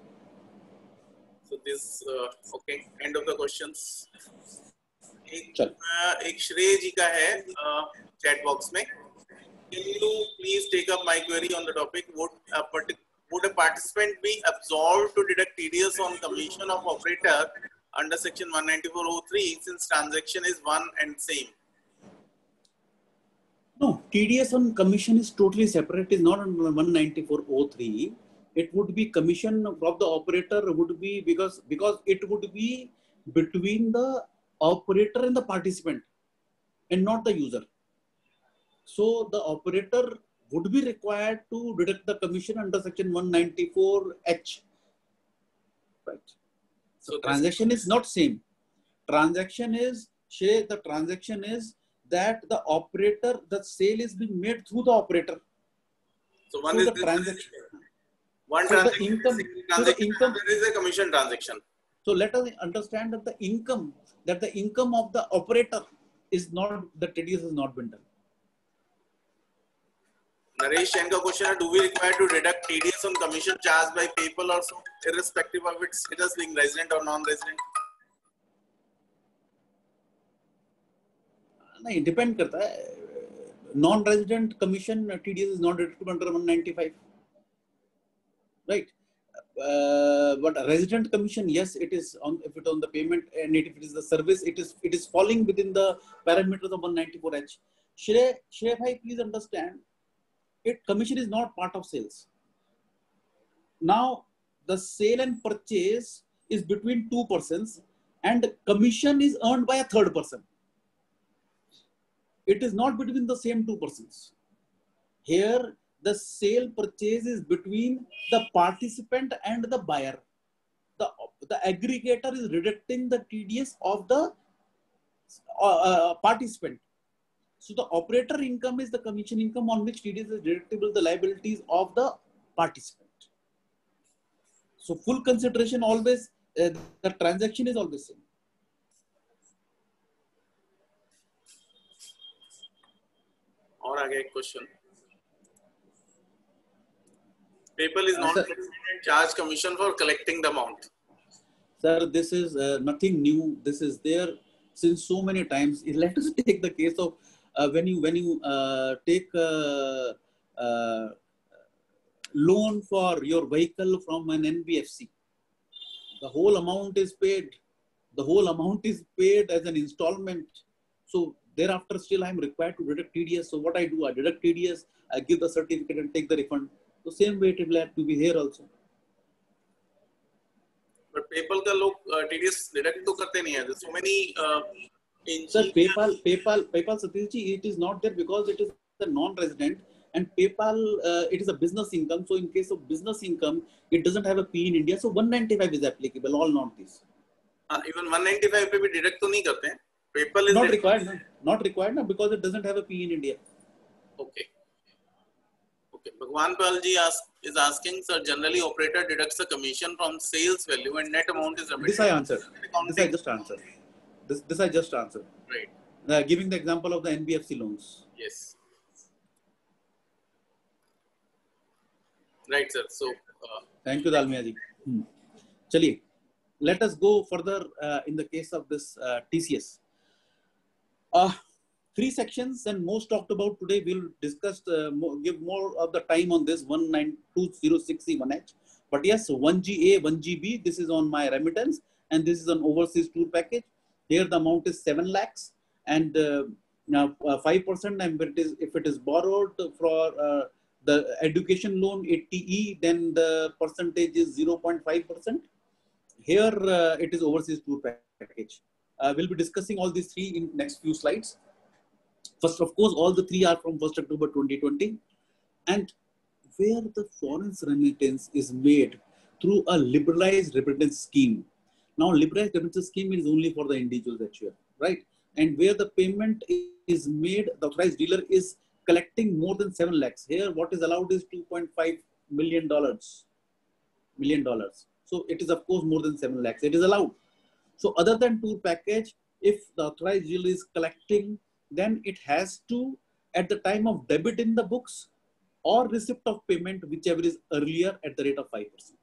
so this uh, okay. End of the questions. एक uh, एक श्रेय जी का है uh, chat box में. Can you please take up my query on the topic? Would a particular Would a participant be absolved to deduct T D S on commission of operator under section one ninety-four oh three since transaction is one and same? No, T D S on commission is totally separate. It is not on one ninety-four oh three. It would be commission of the operator would be because because it would be between the operator and the participant and not the user. So the operator would be required to deduct the commission under section one ninety-four H. Right. So transaction is not same. Transaction is, say the transaction is that the operator, the sale is being made through the operator. So one so is the this transaction. one So the transaction, income, transaction so the income, there is a commission transaction. So let us understand that the income, that the income of the operator is not, the T D S has not been done. Naresh Jain ka question है, do we require to deduct T D S on commission charged by PayPal also, irrespective of its status being resident or non-resident? नहीं, depend करता है. Non-resident commission T D S is not deductible under one ninety-five, right? Uh, but a resident commission, yes, it is on, if it on the payment, and if it is the service, it is it is falling within the parameters of one ninety-four H. Shrey, Shrey bhai, please understand, it commission is not part of sales. Now, the sale and purchase is between two persons, and commission is earned by a third person. It is not between the same two persons. Here, the sale purchase is between the participant and the buyer. The, the aggregator is deducting the T D S of the uh, uh, participant. So the operator income is the commission income on which T D S is deductible the liabilities of the participant. So full consideration always, uh, the transaction is always same. और आगे एक question. PayPal is not charge commission for collecting the amount. Sir, this is uh, nothing new. This is there since so many times. Let us take the case of uh, when you when you uh, take uh, uh, loan for your vehicle from an N B F C. The whole amount is paid. The whole amount is paid as an installment. So thereafter, still I am required to deduct T D S. So what I do, I deduct T D S, I give the certificate and take the refund. So same way it will have to be here also. But PayPal का लोग uh, T D S deduct तो करते नहीं हैं. There's so many. Uh, Sir, PayPal, PayPal, PayPal, Satishji, it is not there because it is a non-resident, and PayPal, uh, it is a business income. So in case of business income, it doesn't have a P in India. So one ninety-five is applicable, all not this. Uh, even one ninety-five पे भी deduct तो नहीं करते हैं. PayPal is not required, no? Not required, no? Because it doesn't have a P in India. Okay. Okay. Bhagwan Pal ji ask, is asking, sir, generally operator deducts the commission from sales value and net amount is remitted. This I answered. This I just answered. This, this I just answered. Right. Uh, giving the example of the N B F C loans. Yes. Right, sir. So. Uh, Thank you, Dalmia ji. Hmm. Chaliye. Let us go further uh, in the case of this uh, T C S. Uh, three sections and most talked about today. We'll discuss, uh, more, give more of the time on this one nine two zero six C one H. But yes, one G A, one G B, this is on my remittance, and this is an overseas tour package. Here the amount is seven lakhs, and uh, now uh, five percent, and if it is, if it is borrowed for uh, the education loan eighty E, then the percentage is zero point five percent. Here uh, it is overseas tour package. Uh, we'll be discussing all these three in next few slides. First, of course, all the three are from first October twenty twenty, and where the foreign remittance is made through a liberalized remittance scheme. Now, liberalized remittance scheme is only for the individuals actually, right? And where the payment is made, the authorized dealer is collecting more than seven lakhs. Here, what is allowed is two point five million dollars. Million dollars. So it is of course more than seven lakhs. It is allowed. So other than tour package, if the authorized dealer is collecting, then it has to, at the time of debit in the books or receipt of payment, whichever is earlier, at the rate of five percent.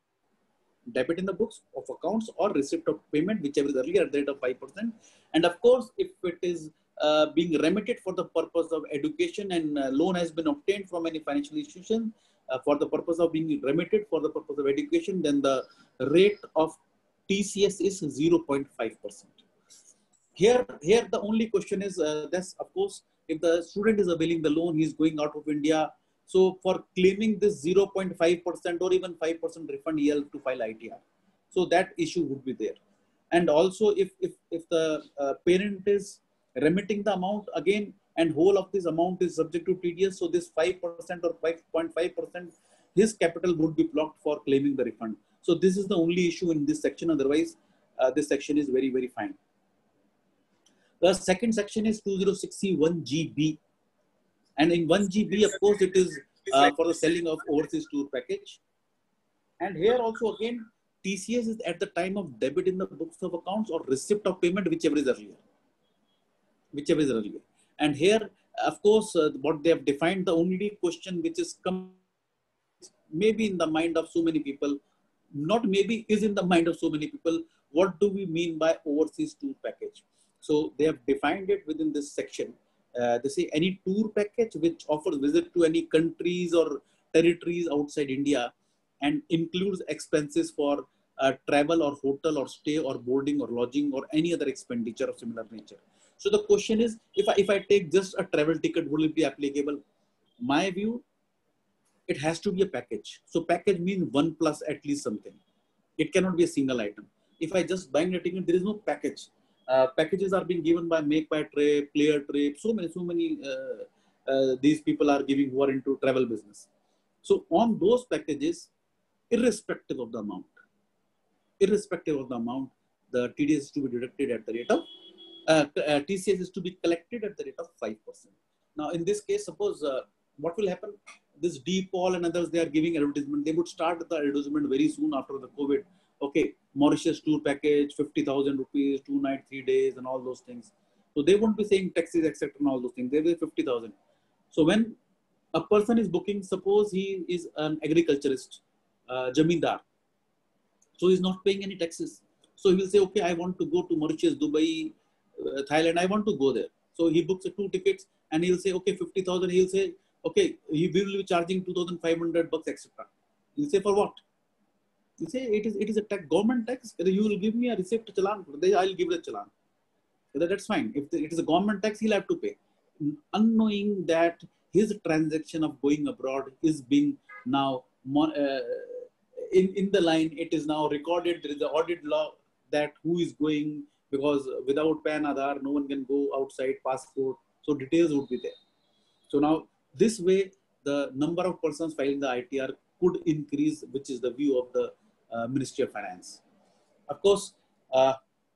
Debit in the books of accounts or receipt of payment, whichever is earlier, at the rate of five percent. And of course, if it is uh, being remitted for the purpose of education and uh, loan has been obtained from any financial institution uh, for the purpose of being remitted for the purpose of education, then the rate of T C S is zero point five percent. Here, here the only question is, uh, that's of course, if the student is availing the loan, he is going out of India. So for claiming this zero point five percent or even five percent refund, he has to file I T R. So that issue would be there. And also if, if, if the uh, parent is remitting the amount again, and whole of this amount is subject to T D S, so this five percent or five point five percent, his capital would be blocked for claiming the refund. So this is the only issue in this section. Otherwise, uh, this section is very, very fine. The second section is two oh six C one G B. And in one G B, of course, it is uh, for the selling of overseas tour package. And here also again, T C S is at the time of debit in the books of accounts or receipt of payment, whichever is earlier. Whichever is earlier. And here, of course, uh, what they have defined, the only question which is come maybe in the mind of so many people, not maybe is in the mind of so many people, what do we mean by overseas tour package? So they have defined it within this section. Uh, they say any tour package which offers visit to any countries or territories outside India and includes expenses for uh, travel or hotel or stay or boarding or lodging or any other expenditure of similar nature. So the question is, if I, if I take just a travel ticket, will it be applicable? My view, it has to be a package. So package means one plus at least something. It cannot be a single item. If I just buying a ticket, there is no package. Uh, packages are being given by make by trip, player trip. So many, so many uh, uh, these people are giving who are into travel business. So on those packages, irrespective of the amount, irrespective of the amount, the T D S is to be deducted at the rate of, uh, uh, T C S is to be collected at the rate of five percent. Now in this case, suppose uh, what will happen? This D Paul and others, they are giving advertisement. They would start the advertisement very soon after the COVID. Okay, Mauritius tour package, fifty thousand rupees, two nights, three days, and all those things. So they won't be saying taxes, et cetera, and all those things. They will fifty thousand. So when a person is booking, suppose he is an agriculturist, uh, Jamindar. So he's not paying any taxes. So he will say, okay, I want to go to Mauritius, Dubai, uh, Thailand. I want to go there. So he books two tickets and he'll say, okay, fifty thousand. He'll say, okay, he will be charging two thousand five hundred bucks, et cetera. He'll say, for what? You say it is it is a tax, government tax. You will give me a receipt to challan. I'll give the challan. That's fine. If it is a government tax, he'll have to pay. Unknowing that his transaction of going abroad is being now uh, in in the line. It is now recorded. There is an audit law that who is going, because without P A N Aadhaar, no one can go outside, passport. So details would be there. So now this way, the number of persons filing the I T R could increase, which is the view of the uh, Ministry of Finance. Of course, uh,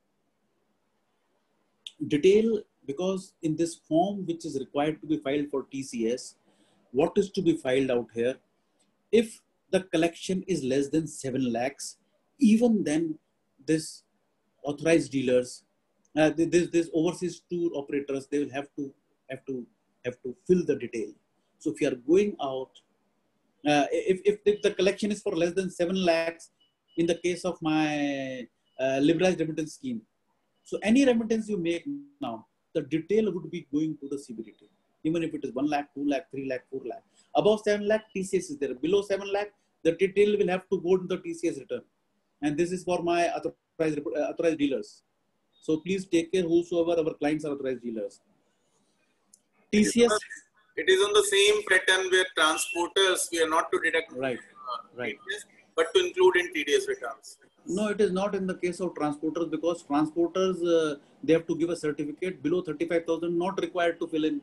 detail, because in this form which is required to be filed for T C S, what is to be filed out here? If the collection is less than seven lakhs, even then this authorized dealers, uh, this, this overseas tour operators, they will have to have to have to fill the detail. So if you are going out, uh, if, if, if the collection is for less than seven lakhs, in the case of my uh, liberalized remittance scheme, so any remittance you make now, the detail would be going to the C B D T, even if it is one lakh, two lakh, three lakh, four lakh. Above seven lakh, T C S is there. Below seven lakh, the detail will have to go to the T C S return. And this is for my authorized, uh, authorized dealers. So please take care, whosoever our clients are authorized dealers. T C S. It is on the same pattern where transporters, we are not to deduct right, uh, right. T D S, but to include in T D S returns. No, it is not in the case of transporters, because transporters, uh, they have to give a certificate below thirty-five thousand, not required to fill in.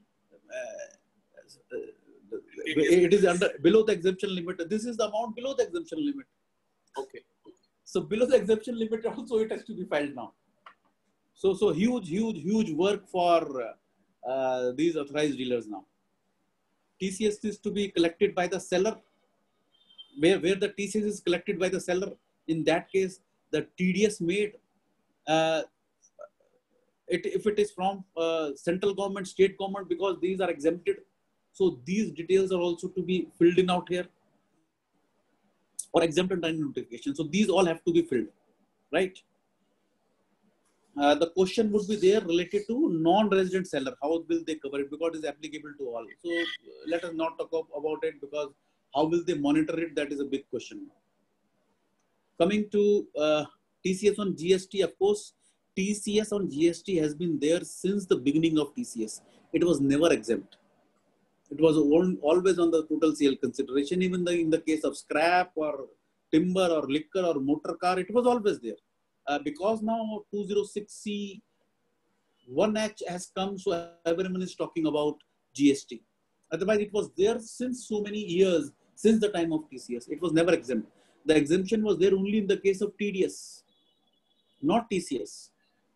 Uh, it is under below the exemption limit. This is the amount below the exemption limit. Okay. So below the exemption limit also it has to be filed now. So, so huge, huge, huge work for uh, these authorized dealers now. T C S is to be collected by the seller. Where, where the T C S is collected by the seller, in that case, the T D S made, uh, it, if it is from uh, central government, state government, because these are exempted. So these details are also to be filled in out here, or exempted time notification. So these all have to be filled, right? Uh, the question would be there related to non-resident seller. How will they cover it? Because it is applicable to all. So uh, let us not talk about it, because how will they monitor it? That is a big question. Coming to uh, T C S on G S T, of course, T C S on G S T has been there since the beginning of T C S. It was never exempt. It was always on the total sale consideration. Even the, in the case of scrap or timber or liquor or motor car, it was always there. Uh, because now two oh six C one H has come, so everyone is talking about G S T. Otherwise, it was there since so many years, since the time of T C S. It was never exempt. The exemption was there only in the case of T D S, not T C S.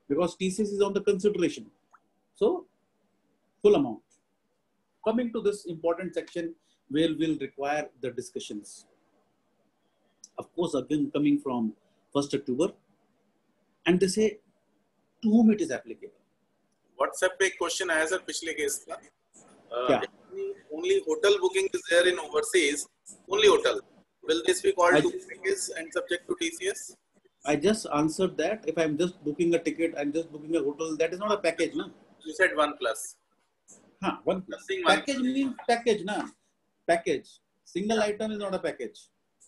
because T C S is on the consideration. So full amount. Coming to this important section where we'll require the discussions. Of course, again coming from first October, and they say to whom it is applicable. WhatsApp पे एक question आया sir पिछले case का. Yeah. Only hotel booking is there in overseas. Only hotel. Will this be called I, to package and subject to T C S? I just answered that. If I'm just booking a ticket, I'm just booking a hotel. That is not a package, na? You said one plus. Huh, one plus. Nothing Package one. means package, na? Package. Single yeah. item is not a package.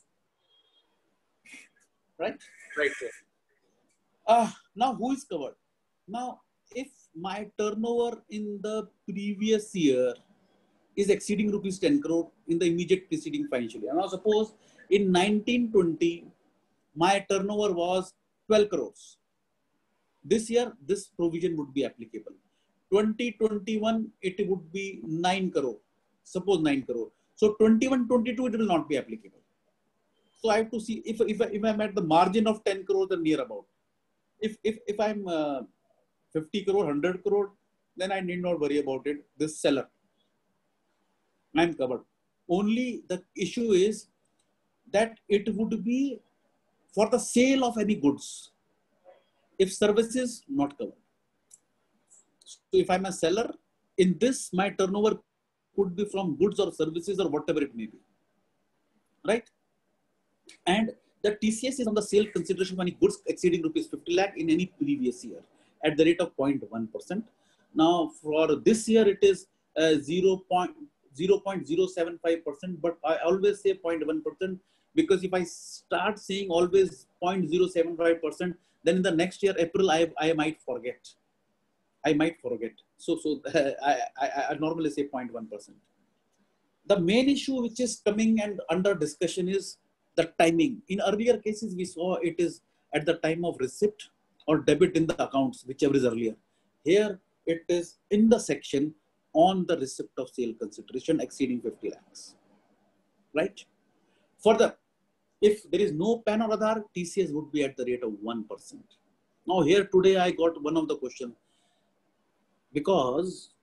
Right? Right, sir. Uh, now, who is covered? Now, if my turnover in the previous year is exceeding rupees ten crore in the immediate preceding financial year. Now, suppose in nineteen twenty, my turnover was twelve crores. This year, this provision would be applicable. twenty twenty-one, it would be nine crore. Suppose nine crore. So, twenty-one twenty-two, it will not be applicable. So, I have to see if, if, if I'm at the margin of ten crore or near about. If, if, if I'm uh, fifty crore, one hundred crore, then I need not worry about it. This seller, I'm covered. Only the issue is that it would be for the sale of any goods. If services, not covered. So if I'm a seller, in this, my turnover could be from goods or services or whatever it may be. Right? And the T C S is on the sale consideration for any goods exceeding rupees fifty lakh in any previous year at the rate of zero point one percent. Now, for this year, it is uh, zero point zero seven five percent, but I always say zero point one percent because if I start saying always zero point zero seven five percent, then in the next year, April, I, I might forget. I might forget. So, so uh, I, I, I normally say zero point one percent. The main issue which is coming and under discussion is the timing. In earlier cases, we saw it is at the time of receipt or debit in the accounts, whichever is earlier. Here, it is in the section on the receipt of sale consideration exceeding fifty lakhs. Right? Further, if there is no P A N or Aadhaar, T C S would be at the rate of one percent. Now, here today I got one of the questions because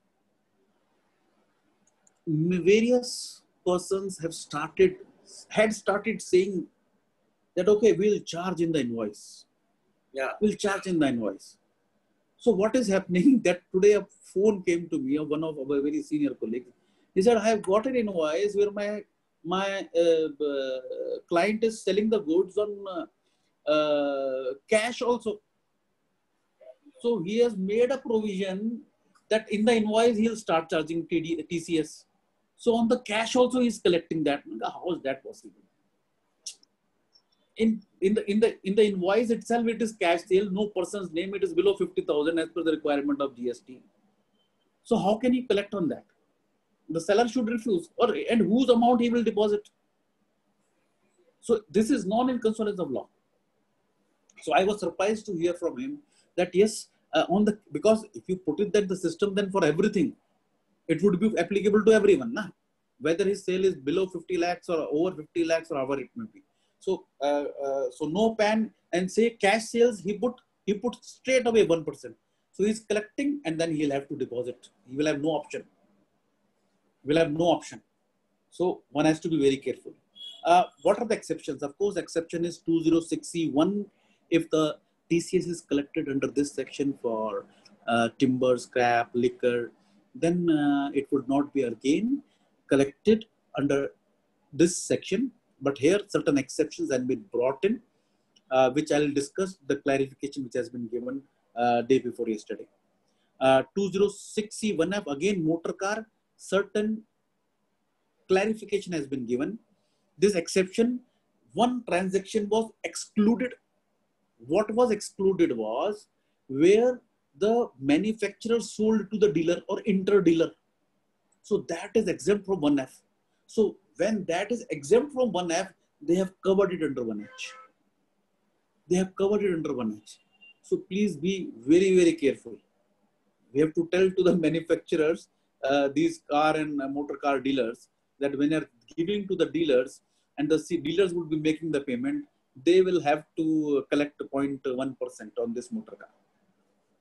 various persons have started, had started saying that, okay, we'll charge in the invoice. Yeah. We'll charge in the invoice. So what is happening that today a phone came to me of one of our very senior colleagues. He said, I have got an invoice where my, my uh, uh, client is selling the goods on uh, uh, cash also. So he has made a provision that in the invoice, he'll start charging T C S. So on the cash also, he's collecting that. How is that possible? In, in, the, in, the, in the invoice itself, it is cash sale, no person's name, it is below fifty thousand as per the requirement of G S T. So how can he collect on that? The seller should refuse, or and whose amount he will deposit. So this is non in consonance of law. So I was surprised to hear from him that yes, uh, on the because if you put it that the system, then for everything, it would be applicable to everyone, nah? Whether his sale is below fifty lakhs or over fifty lakhs or however it may be. So, uh, uh, so no P A N and say cash sales, he put, he put straight away one percent. So he's collecting and then he'll have to deposit. He will have no option. He will have no option. So one has to be very careful. Uh, what are the exceptions? Of course, exception is two oh six C one. If the T C S is collected under this section for uh, timber, scrap, liquor, then uh, it would not be again collected under this section. But here certain exceptions have been brought in, uh, which I'll discuss the clarification which has been given uh, day before yesterday. Uh, two oh six C one F, again motor car, certain clarification has been given. This exception, one transaction was excluded. What was excluded was where the manufacturer sold to the dealer or inter-dealer. So that is exempt from one F. So when that is exempt from one F, they have covered it under one H. They have covered it under one H. So please be very, very careful. We have to tell to the manufacturers, uh, these car and uh, motor car dealers, that when you're giving to the dealers and the dealers would be making the payment, they will have to collect zero point one percent on this motor car.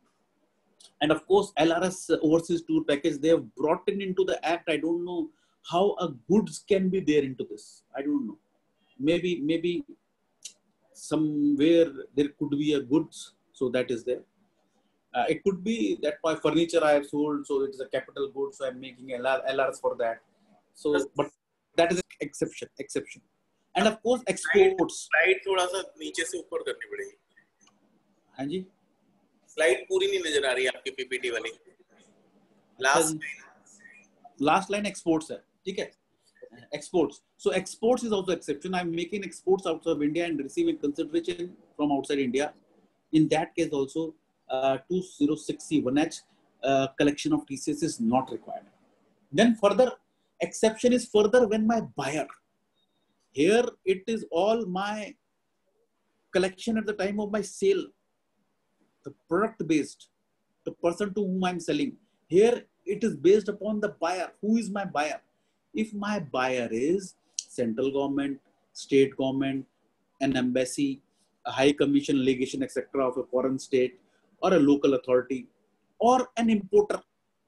And of course, L R S overseas tour package, they have brought in into the act. I don't know how a goods can be there into this. I don't know. Maybe, maybe somewhere there could be a goods. So that is there. Uh, it could be that my furniture I have sold, so it is a capital good, so I'm making L R S for that. So, but that is an exception, exception. And of course, exports. Slide थोड़ा सा नीचे से ऊपर करनी पड़ेगी. हाँ जी. Slide पूरी नहीं नजर आ रही है आपकी P P T वाली. Last last line exports है, ठीक है? Exports. So exports is also exception. I'm making exports out of India and receiving consideration from outside India. In that case also, uh, two zero six C one H uh, collection of T C S is not required. Then further exception is further when my buyer. Here it is all my collection at the time of my sale, the product based, the person to whom I'm selling. Here it is based upon the buyer. Who is my buyer? If my buyer is central government, state government, an embassy, a high commission, legation, et cetera of a foreign state, or a local authority, or an importer,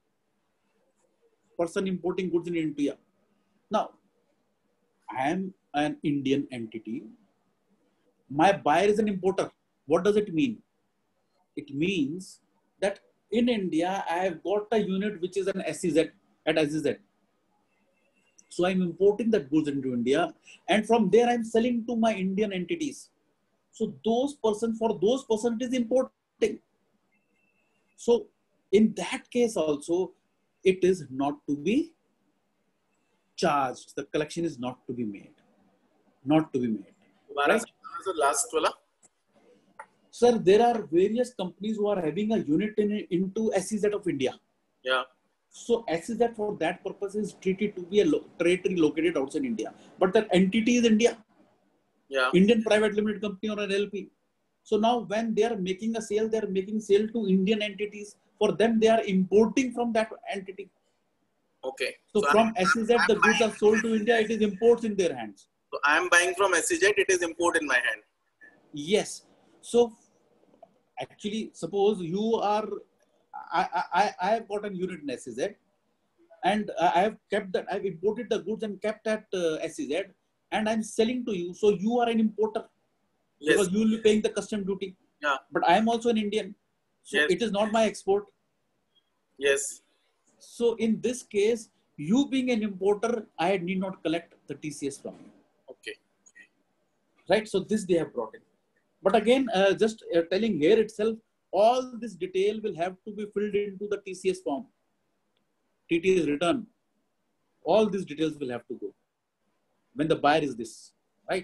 person importing goods in India. Now, I am an Indian entity. My buyer is an importer. What does it mean? It means that in India, I have got a unit which is an S E Z at S E Z. So I'm importing that goods into India, and from there I'm selling to my Indian entities. So those person, for those person it is importing. So in that case also, it is not to be charged. The collection is not to be made. Not to be made. Right? The last wala. Sir, there are various companies who are having a unit in, into S E Z of India. Yeah. So S E Z for that purpose is treated to be a lo territory located outside India. But that entity is India. Yeah. Indian private limited company or an L P. So now when they are making a sale, they are making sale to Indian entities. For them, they are importing from that entity. Okay. So, so from I'm, S E Z, I'm the goods buying, are sold to India. It is imports in their hands. So I am buying from S E Z. It is import in my hand. Yes. So actually, suppose you are, I, I, I have got a unit in S E Z, and I have kept that, I have imported the goods and kept at uh, S E Z, and I'm selling to you. So you are an importer. Yes. Because you will be paying the custom duty. Yeah. But I am also an Indian. So yes. it is not my export. Yes. So in this case, you being an importer, I need not collect the T C S from you. Okay. Right? So this they have brought in. But again, uh, just uh, telling here itself, all this detail will have to be filled into the T C S form. T T S return. All these details will have to go. When the buyer is this. Right?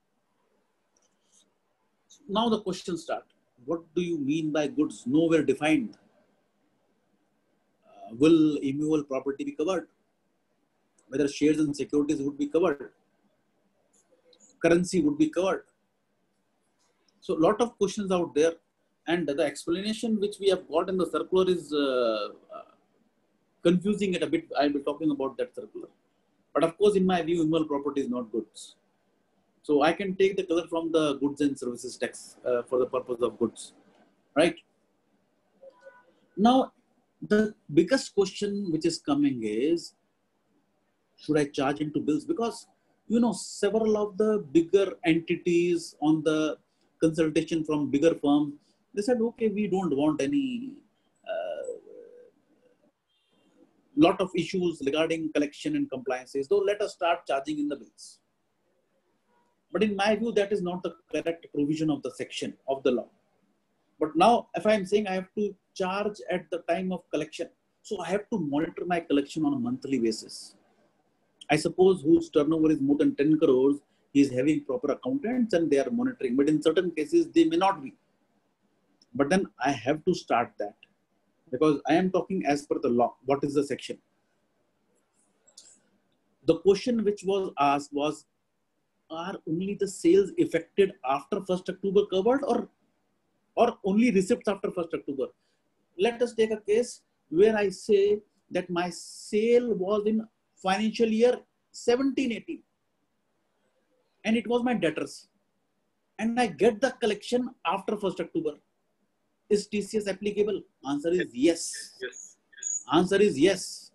Now the questions start. What do you mean by goods nowhere defined? Uh, will immovable property be covered? Whether shares and securities would be covered? Currency would be covered? So a lot of questions out there, and the explanation which we have got in the circular is uh, uh, confusing it a bit. I will be talking about that circular. But of course, in my view, immovable property is not goods. So I can take the color from the goods and services tax uh, for the purpose of goods, right? Now, the biggest question which is coming is, should I charge into bills? Because, you know, several of the bigger entities on the consultation from bigger firms, they said, okay, we don't want any uh, lot of issues regarding collection and compliances, though let us start charging in the bills. But in my view, that is not the correct provision of the section of the law. But now, if I am saying I have to charge at the time of collection, so I have to monitor my collection on a monthly basis. I suppose whose turnover is more than ten crores, he is having proper accountants and they are monitoring. But in certain cases, they may not be. But then I have to start that because I am talking as per the law. What is the section? The question which was asked was, are only the sales effected after first October covered or, or only receipts after first October? Let us take a case where I say that my sale was in financial year seventeen eighteen and it was my debtors and I get the collection after first October. Is T C S applicable? Answer is yes. Yes. Answer is yes.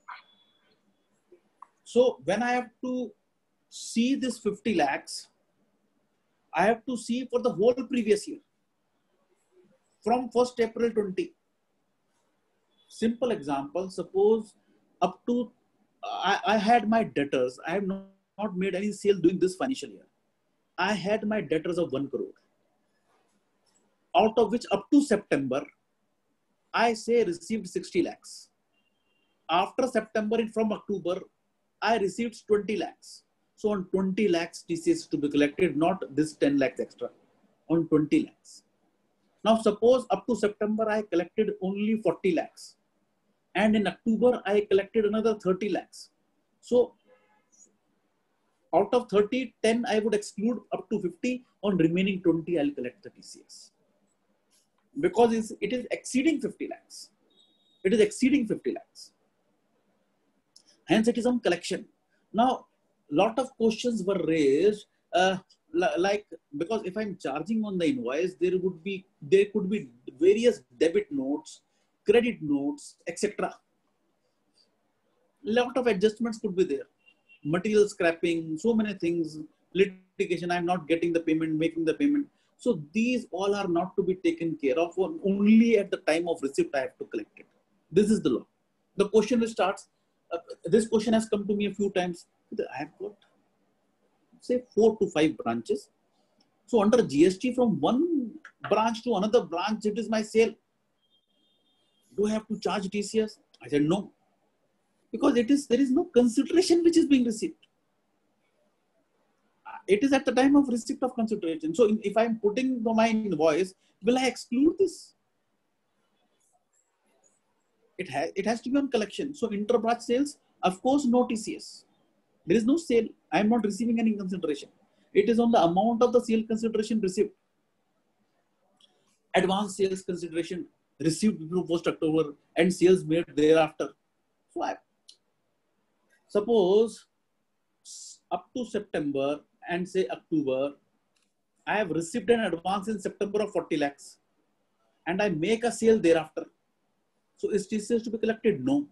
So when I have to see this fifty lakhs, I have to see for the whole previous year from first April twenty. Simple example, suppose up to, I, I had my debtors, I have not, not made any sale during this financial year. I had my debtors of one crore, out of which up to September, I say received sixty lakhs. After September and from October, I received twenty lakhs. So on twenty lakhs T C S to be collected, not this ten lakhs extra, on twenty lakhs. Now suppose up to September, I collected only forty lakhs. And in October, I collected another thirty lakhs. So out of thirty, ten I would exclude up to fifty. On remaining twenty, I'll collect the T C S. Because it's, it is exceeding fifty lakhs. It is exceeding fifty lakhs. Hence, it is on collection. Now, lot of questions were raised, uh, like, because if I'm charging on the invoice, there would be, there could be various debit notes, credit notes, et cetera. Lot of adjustments could be there. Material scrapping, so many things, litigation, I'm not getting the payment, making the payment. So these all are not to be taken care of. Only at the time of receipt I have to collect it. This is the law. The question which starts, uh, this question has come to me a few times. I have got, say, four to five branches. So under G S T, from one branch to another branch, it is my sale. Do I have to charge T C S? I said no. Because it is, there is no consideration which is being received. It is at the time of receipt of consideration. So if I'm putting my invoice, will I exclude this? It has, it has to be on collection. So inter-branch sales, of course, no T C S. There is no sale. I am not receiving any consideration. It is on the amount of the sale consideration received. Advance sales consideration received through post October and sales made thereafter. So I suppose up to September and say October, I have received an advance in September of forty lakhs and I make a sale thereafter. So is T C S to be collected? No.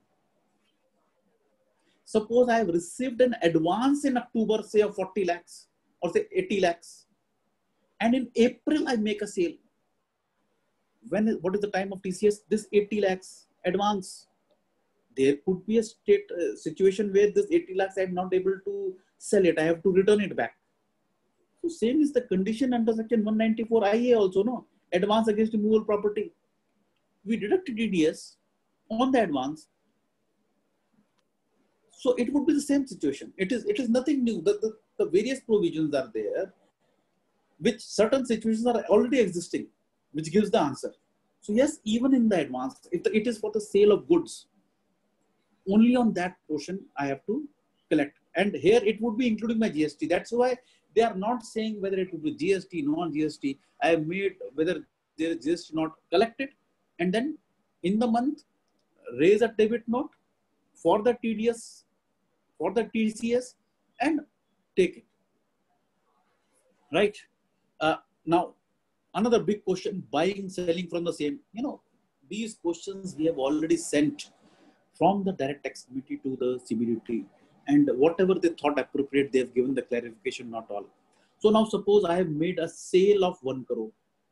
Suppose I have received an advance in October, say of forty lakhs or say eighty lakhs, and in April I make a sale. When, what is the time of T C S? This eighty lakhs advance. There could be a state uh, situation where this eighty lakhs I am not able to sell it. I have to return it back. So same is the condition under section one ninety-four I A also, no? Advance against immovable property. We deduct T D S on the advance. So it would be the same situation. It is, it is nothing new. The, the, the various provisions are there, which certain situations are already existing, which gives the answer. So yes, even in the advance, if the, it is for the sale of goods, only on that portion I have to collect. And here it would be including my G S T. That's why they are not saying whether it would be G S T, non-G S T. I have made whether there is G S T not collected, and then in the month, raise a debit note for the T D S, for the T C S, and take it. Right? Uh, now, another big question, buying, selling from the same. You know, these questions we have already sent from the direct tax committee to the C B D T, and whatever they thought appropriate, they have given the clarification, not all. So now suppose I have made a sale of one crore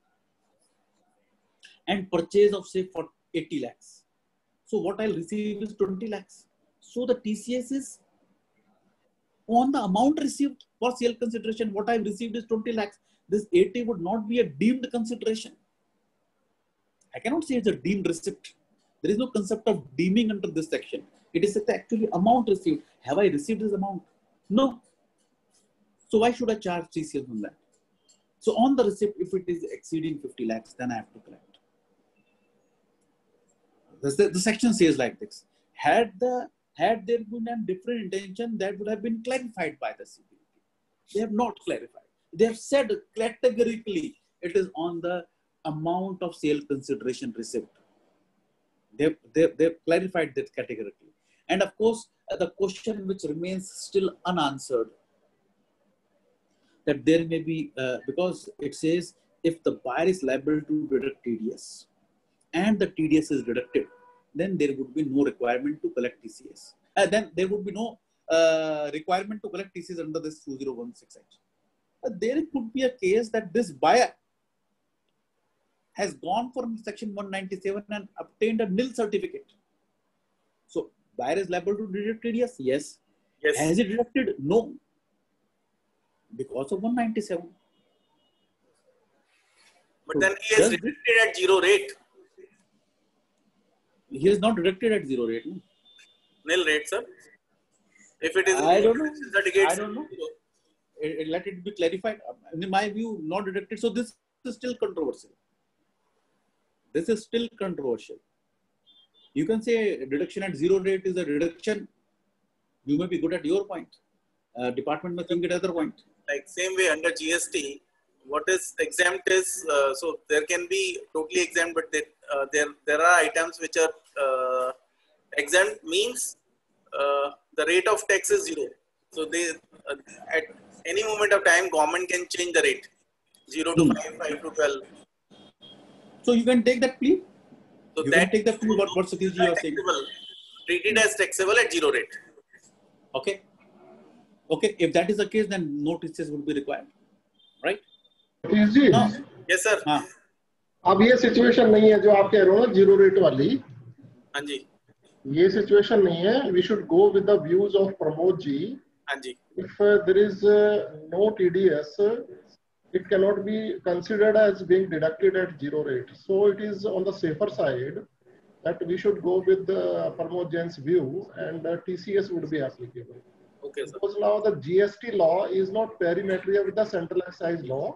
and purchase of say for eighty lakhs. So what I'll receive is twenty lakhs. So the T C S is on the amount received for sale consideration. What I've received is twenty lakhs. This eighty would not be a deemed consideration. I cannot say it's a deemed receipt. There is no concept of deeming under this section. It is actually amount received. Have I received this amount? No. So why should I charge T C S on that? So on the receipt, if it is exceeding fifty lakhs, then I have to collect. The, the section says like this. Had the had there been a different intention, that would have been clarified by the C B D T. They have not clarified. They have said categorically it is on the amount of sale consideration received. They've, they've, they've clarified that categorically. And of course, uh, the question which remains still unanswered, that there may be, uh, because it says if the buyer is liable to deduct T D S. and the T D S is deducted, then there would be no requirement to collect T C S. Uh, then there would be no uh, requirement to collect T C S under this two thousand sixteen Act. Uh, there could be a case that this buyer has gone for section one ninety-seven and obtained a nil certificate. So buyer is liable to deduct T D S? Yes. Yes. Has it deducted? No. Because of one ninety-seven. But So then he has does deducted at zero rate. He is not deducted at zero rate. No? Nil rate, sir. If it is I don't know. certificates, I don't know. It, it, let it be clarified. In my view, not deducted. So this is still controversial. This is still controversial. You can say deduction at zero rate is a deduction. You may be good at your point. Uh, department may think at other point. Like same way under G S T, what is exempt is, uh, so there can be totally exempt, but they, uh, there there are items which are uh, exempt means uh, the rate of tax is zero. So they uh, at any moment of time government can change the rate zero to Hmm. five, five to twelve. So you can take that plea. So You that can take that plea. What what Satish ji you are saying? taxable, treated as taxable at zero rate. Okay. Okay. If that is the case, then no T C S would be required, right? Satish ji, Now, Yes, sir. हाँ, अब ये situation नहीं है जो आप कह रहे हो ना जीरो रेट वाली, हाँ जी, ये सिचुएशन नहीं है. We should go with the views of Pramod ji. हाँ जी. If uh, there is uh, no T D S, uh, it cannot be considered as being deducted at zero rate. So it is on the safer side that we should go with the Pramod Jain's view, and uh, T C S would be applicable. Okay, sir. Because now the G S T law is not perimeter with the central excise law.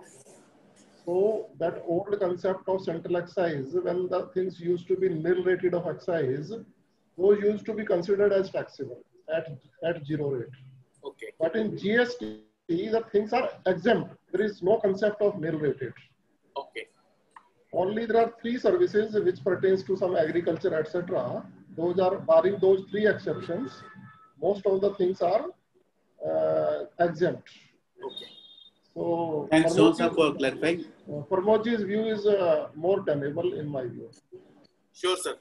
So that old concept of central excise, when the things used to be nil rated of excise, those used to be considered as taxable at, at zero rate. Okay. But in G S T, the things are exempt. There is no concept of nil rated. Okay. Only there are three services which pertains to some agriculture, et cetera. Those are, barring those three exceptions, most of the things are uh, exempt. Okay. So, thanks, John sir, for clarifying. Uh, Pramodji's view is uh, more tenable in my view. Sure, sir.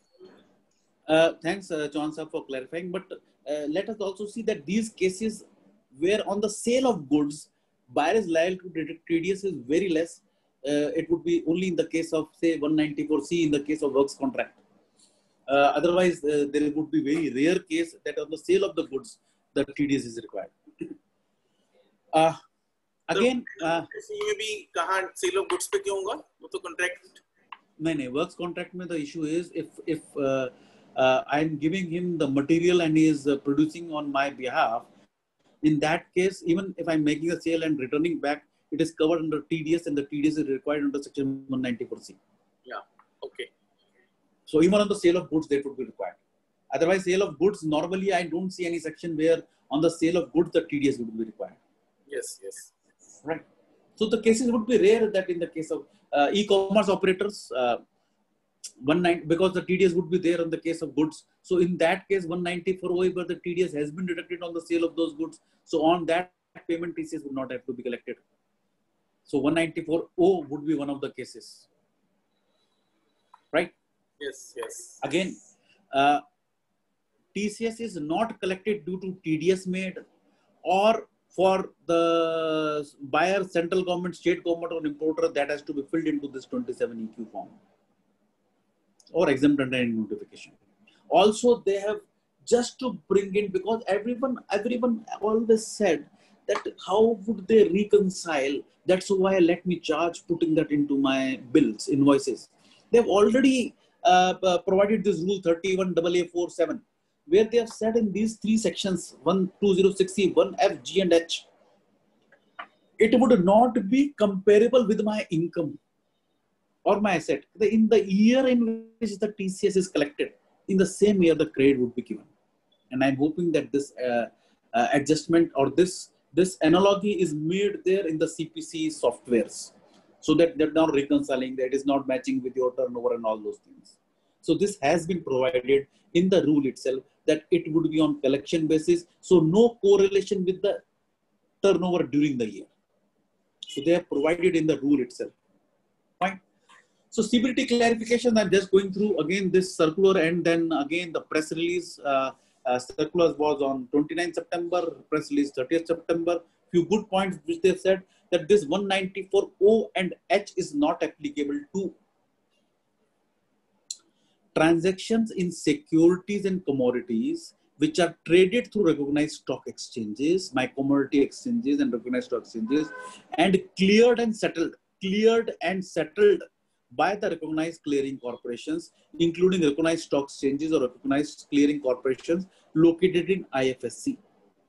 Uh, thanks, uh, John sir, for clarifying. But uh, let us also see that these cases where on the sale of goods, buyer is liable to deduct T D S is very less. Uh, it would be only in the case of, say, one ninety-four C in the case of works contract. Uh, otherwise, uh, there would be very rare case that on the sale of the goods, the T D S is required. Uh, again, uh, ये भी कहाँ sale of goods पे क्यों होगा? वो तो contract. नहीं नहीं, works contract में the issue is if if uh, uh, I am giving him the material and he is uh, producing on my behalf, in that case, even if I am making a sale and returning back, it is covered under T D S and the T D S is required under section one ninety-four C. Yeah. Okay. So even on the sale of goods, that would be required. Otherwise, sale of goods, normally I don't see any section where on the sale of goods, the T D S would be required. Yes, yes. Right. So the cases would be rare that in the case of uh, e-commerce operators, uh, one ninety, because the T D S would be there in the case of goods. So in that case, one ninety-four O, where the T D S has been deducted on the sale of those goods. So on that payment, T C S would not have to be collected. So one ninety-four O would be one of the cases. Right? Yes, yes. Again, uh, T C S is not collected due to T D S made or for the buyer, central government, state government or importer that has to be filled into this twenty-seven E Q form or exempt under any notification. Also, they have just to bring in, because everyone, everyone always said that how would they reconcile? That's why let me charge putting that into my bills, invoices. They've already uh, provided this rule thirty-one A A forty-seven, where they have said in these three sections, one twenty six C, one F, G and H, it would not be comparable with my income or my asset. In the year in which the T C S is collected, in the same year the credit would be given. And I'm hoping that this uh, uh, adjustment or this, this analogy is made there in the C P C softwares, so that they're not reconciling, that is not matching with your turnover and all those things. So this has been provided in the rule itself that it would be on collection basis. So no correlation with the turnover during the year. So they have provided in the rule itself. Fine. So C B T clarification, I'm just going through again this circular and then again the press release. Uh, uh, circular was on twenty-ninth September, press release thirtieth September. Few good points which they said that this one ninety-four O and H is not applicable to transactions in securities and commodities which are traded through recognized stock exchanges, my commodity exchanges and recognized stock exchanges, and cleared and settled, cleared and settled by the recognized clearing corporations, including recognized stock exchanges or recognized clearing corporations located in I F S C.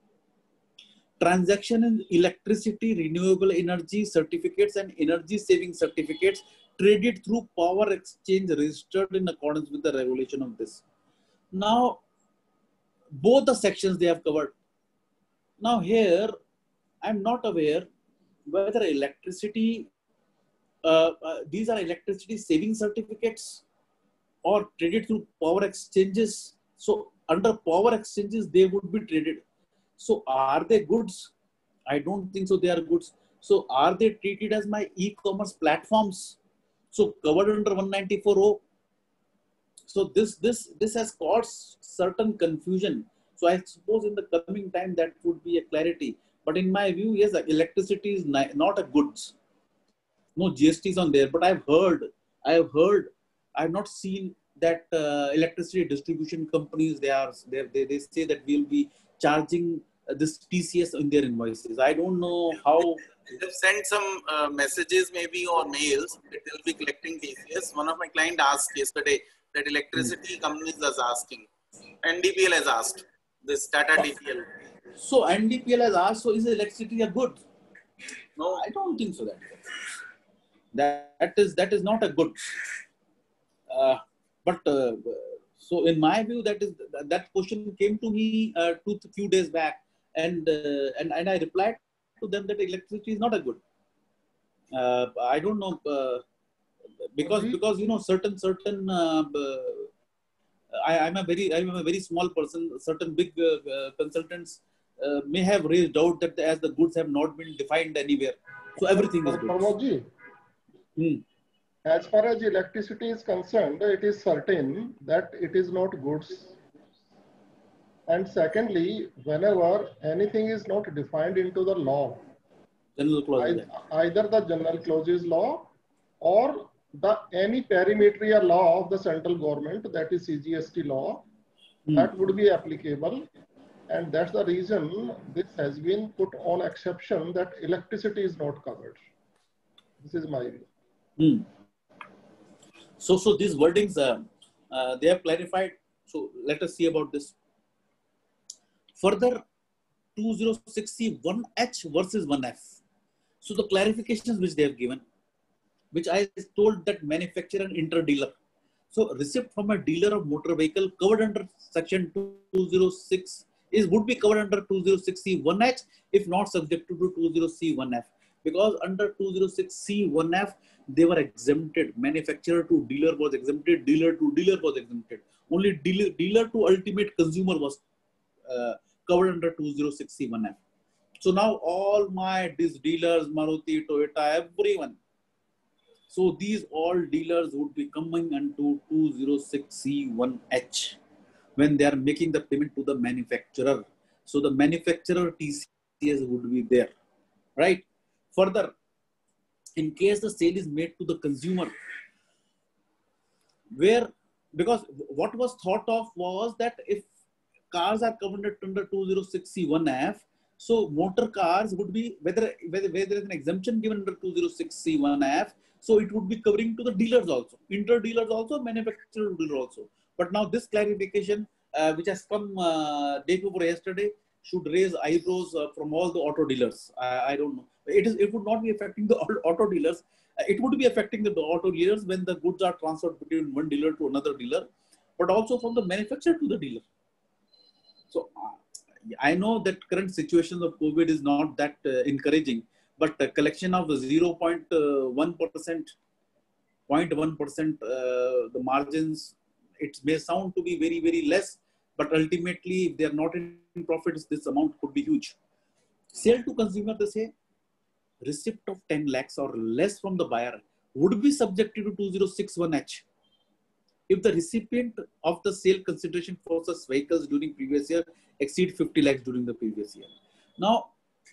Transaction in electricity, renewable energy certificates and energy saving certificates traded through power exchange registered in accordance with the regulation of this. Now, both the sections they have covered. Now here, I'm not aware whether electricity, uh, uh, these are electricity saving certificates or traded through power exchanges. So under power exchanges, they would be traded. So are they goods? I don't think so they are goods. So are they treated as my e-commerce platforms? So covered under one ninety-four O. So this, this, this has caused certain confusion. So I suppose in the coming time that would be a clarity. But in my view, yes, electricity is not a goods. No G S Ts on there. But I've heard, I have heard, I have not seen that uh, electricity distribution companies, they are, they, they, they say that we'll be charging uh, this T C S in their invoices. I don't know how. They've sent some uh, messages maybe or mails that they'll be collecting T C S. One of my client asked yesterday that electricity hmm. companies is asking. N D P L has asked. This Tata D P L. So N D P L has asked, so is electricity a good? No, I don't think so. That that, that is that is not a good. Uh, but uh, so in my view, that is that question came to me uh, two few days back, and uh, and and I replied to them that electricity is not a good. Uh, I don't know uh, because because you know certain certain. Uh, I am a very I am a very small person. Certain big uh, uh, consultants uh, may have raised doubt that as the goods have not been defined anywhere, so everything is good. Pramod Ji, hmm. As far as electricity is concerned, it is certain that it is not goods. And secondly, whenever anything is not defined into the law, either, either the general clauses law or the any perimetry law of the central government, that is C G S T law, hmm. that would be applicable. And that's the reason this has been put on exception that electricity is not covered. This is my view. Hmm. So, so these wordings, uh, uh, they have clarified. So let us see about this. Further, two oh six C one H versus one F. So the clarifications which they have given, which I told that manufacturer and inter-dealer. So receipt from a dealer of motor vehicle covered under section two oh six is would be covered under two oh six C one H if not subject to two oh C one F. Because under two oh six C one F, they were exempted. Manufacturer to dealer was exempted. Dealer to dealer was exempted. Only dealer, dealer to ultimate consumer was uh, covered under two oh six C one F. So now all my these dealers, Maruti, Toyota, everyone. So these all dealers would be coming into two oh six C one H when they are making the payment to the manufacturer. So the manufacturer T C S would be there, right? Further, in case the sale is made to the consumer, where, because what was thought of was that if cars are covered under two oh six C one F, so motor cars would be, whether, whether, whether there is an exemption given under two oh six C one F, so it would be covering to the dealers also, inter-dealers also, manufacturer dealer also. But now this clarification, uh, which has come uh, day before yesterday, should raise eyebrows uh, from all the auto dealers. I, I don't know. It is. It would not be affecting the auto dealers. It would be affecting the, the auto dealers when the goods are transferred between one dealer to another dealer, but also from the manufacturer to the dealer. So uh, I know that current situations of COVID is not that uh, encouraging, but a collection of zero point one percent, zero point one percent, uh, the margins, it may sound to be very, very less, but ultimately, if they are not in profits, this amount could be huge. Sale to consumer, they say, receipt of ten lakhs or less from the buyer would be subjected to two thousand sixty-one H if the recipient of the sale consideration for such vehicles during previous year exceed fifty lakhs during the previous year. Now,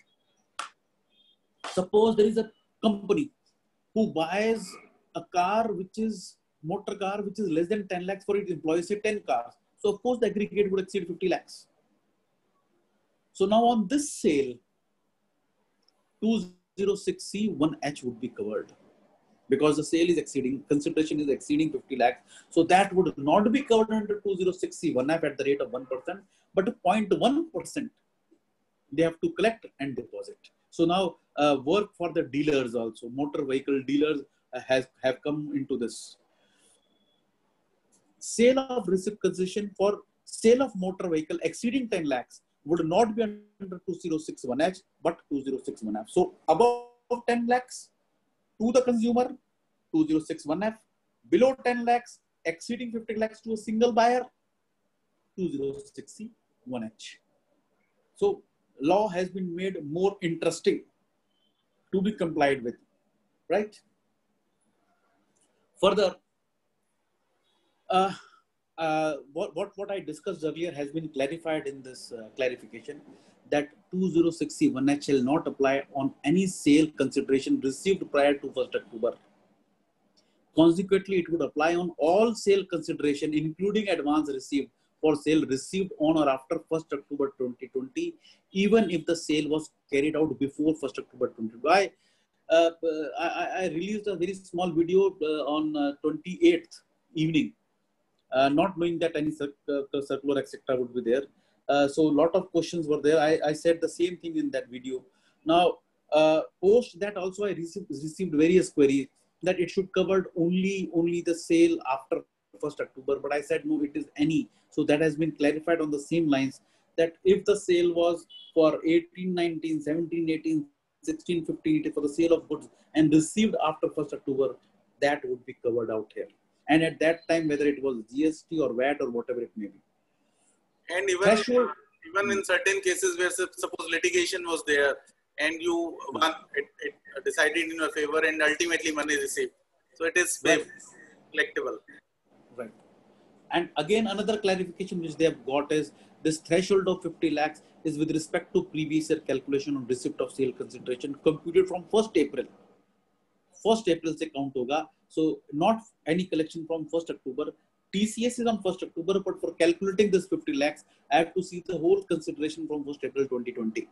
suppose there is a company who buys a car which is motor car which is less than ten lakhs for its employees, say ten cars. So of course the aggregate would exceed fifty lakhs. So now on this sale, two thousand sixty-one H would be covered because the sale is exceeding, consideration is exceeding fifty lakhs. So that would not be covered under two thousand sixty-one F at the rate of one percent, but zero point one percent they have to collect and deposit. So now uh, work for the dealers also, motor vehicle dealers uh, has have come into this. Sale of receipt concession for sale of motor vehicle exceeding ten lakhs would not be under two thousand sixty-one H but two thousand sixty-one F. So above ten lakhs to the consumer, two thousand sixty-one F. Below ten lakhs, exceeding fifty lakhs to a single buyer, two thousand sixty-one H. So law has been made more interesting to be complied with, right? Further, uh, uh, what, what, what I discussed earlier has been clarified in this uh, clarification that two thousand sixty-one H shall not apply on any sale consideration received prior to first October. Consequently, it would apply on all sale consideration, including advance received for sale received on or after first October twenty twenty, even if the sale was carried out before first October twenty twenty. I, uh, I, I released a very small video uh, on uh, twenty-eighth evening, uh, not knowing that any uh, circular et cetera would be there. Uh, so a lot of questions were there. I, I said the same thing in that video. Now, uh, post that also I received, received various queries that it should cover only, only the sale after first October. But I said, no, it is any. So that has been clarified on the same lines that if the sale was for eighteen, nineteen, seventeen, eighteen, sixteen, fifteen for the sale of goods and received after first October, that would be covered out here. And at that time, whether it was G S T or V A T or whatever it may be. And even, Threshold. even in certain cases where suppose litigation was there and you won, it, it decided in your favor and ultimately money received. So it is Right. collectible. Right. And again, another clarification which they have got is this threshold of fifty lakhs is with respect to previous year calculation on receipt of sale consideration computed from first April. first April se count hoga. So not any collection from first October. T C S is on first October, but for calculating this fifty lakhs, I have to see the whole consideration from first April twenty twenty.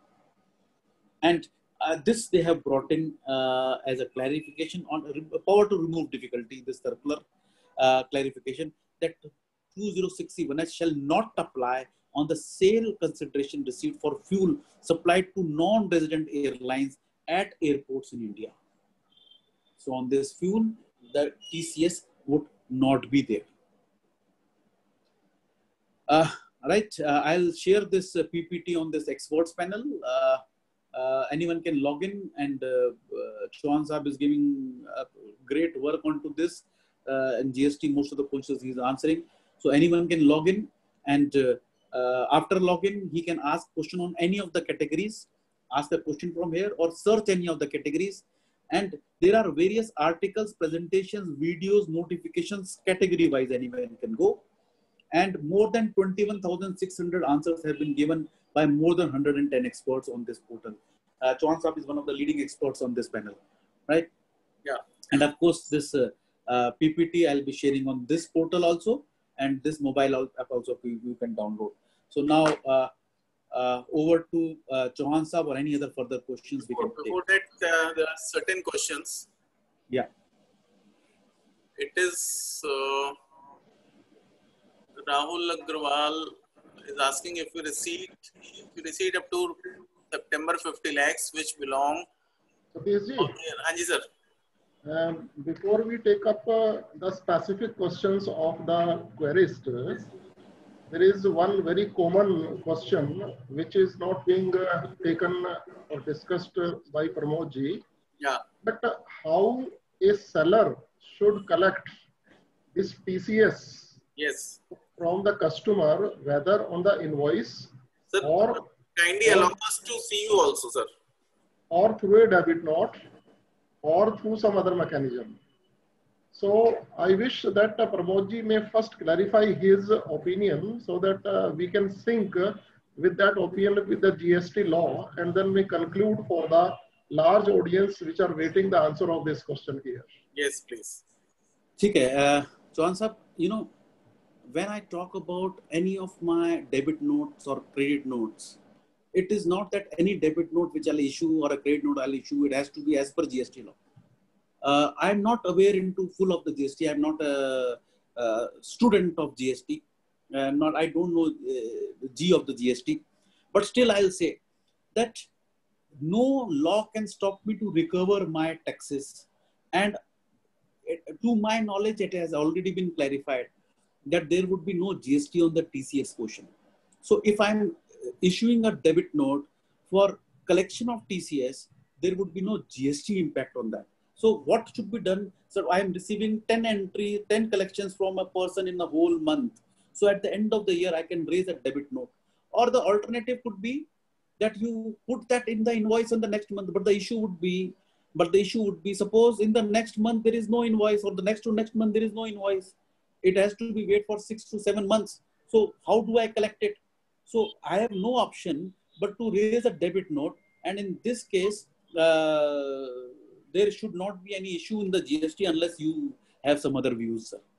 And uh, this they have brought in uh, as a clarification on uh, power to remove difficulty, this circular uh, clarification that two thousand sixty-one H shall not apply on the sale consideration received for fuel supplied to non-resident airlines at airports in India. So on this fuel, the T C S would not be there. Uh, right, uh, I'll share this uh, P P T on this experts panel. Uh, uh, anyone can log in, and uh, uh, Chauhan Saab is giving uh, great work onto this. Uh, and G S T, most of the questions he's answering. So anyone can log in, and uh, uh, after login, he can ask question on any of the categories, ask a question from here, or search any of the categories. And there are various articles, presentations, videos, notifications, category-wise anyone can go. And more than twenty-one thousand six hundred answers have been given by more than one hundred ten experts on this portal. Uh, Chauhan Saab is one of the leading experts on this panel, right? Yeah. And of course, this uh, uh, P P T I'll be sharing on this portal also, and this mobile app also you, you can download. So now uh, uh, over to uh, Chauhan Saab or any other further questions we can Before take. that, uh, there are certain questions. Yeah. It is uh, Rahul Agrawal is asking if we received, if we received up to September fifty lakhs, which belong. Satish ji, Hanji sir. um, before we take up uh, the specific questions of the querist, there is one very common question which is not being uh, taken or discussed uh, by Pramod ji. Yeah. But uh, how a seller should collect this T C S Yes. from the customer, whether on the invoice Sir, or kindly allow us to see you also, sir. or through a debit note or through some other mechanism. So I wish that uh, Pramod ji may first clarify his opinion so that uh, we can sync uh, with that opinion with the G S T law, and then we conclude for the large audience which are waiting the answer of this question here. Yes, please. Okay, uh, Chauhan sahab, you know, when I talk about any of my debit notes or credit notes, it is not that any debit note which I'll issue or a credit note I'll issue, it has to be as per G S T law. Uh, I'm not aware into full of the G S T. I'm not a, a student of G S T. I'm not, I don't know uh, the G of the G S T. But still I'll say that no law can stop me to recover my taxes. And it, to my knowledge, it has already been clarified that there would be no G S T on the T C S portion. So if I'm issuing a debit note for collection of T C S, there would be no G S T impact on that. So what should be done? So I am receiving ten entry, ten collections from a person in a whole month. So at the end of the year, I can raise a debit note. Or the alternative could be that you put that in the invoice on the next month. But the issue would be, but the issue would be, suppose in the next month there is no invoice, or the next to next month there is no invoice. It has to be wait for six to seven months. So how do I collect it? So I have no option but to raise a debit note. And in this case, uh, there should not be any issue in the G S T unless you have some other views, sir.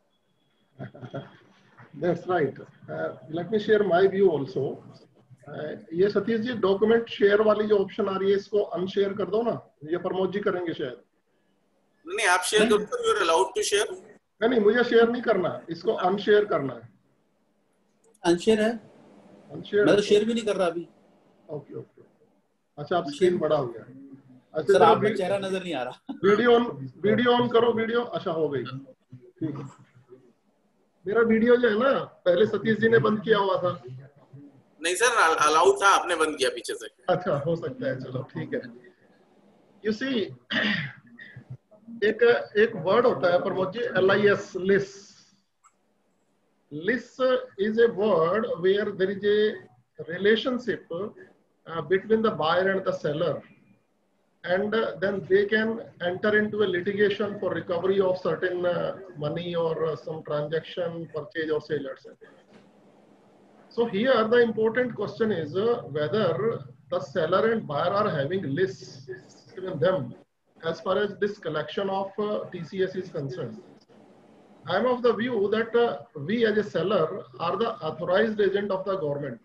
That's right. Uh, let me share my view also. ये Satish ji document share वाली जो option आ रही है इसको unshare कर दो ना, ये प्रमोद जी करेंगे शेयर. नहीं, आप शेयर करो तो you are allowed to share. नहीं नहीं, मुझे शेयर नहीं करना, इसको अनशेयर करना है. अनशेयर है, अनशेयर मैं तो शेयर भी नहीं कर रहा अभी. ओके ओके, अच्छा आप स्क्रीन बड़ा हो गया. अच्छा सर आपका चेहरा नजर नहीं आ रहा. वीडियो ऑन, वीडियो ऑन करो. वीडियो अच्छा हो गई, ठीक है. मेरा वीडियो जो है ना पहले सतीश जी ने बंद किया हुआ था. नहीं सर, अलाउड था, आपने बंद किया पीछे से. अच्छा हो सकता है, चलो ठीक है. यू सी एक एक वर्ड होता है Pramod ji, L I S, lis. Lis is a word where there is a relationship between the buyer and the seller, and uh, then they can enter into a litigation for recovery of certain uh, money or uh, some transaction, purchase or sale, et cetera. So here the important question is uh, whether the seller and buyer are having lists given them as far as this collection of uh, T C S is concerned. I am of the view that uh, we as a seller are the authorized agent of the government.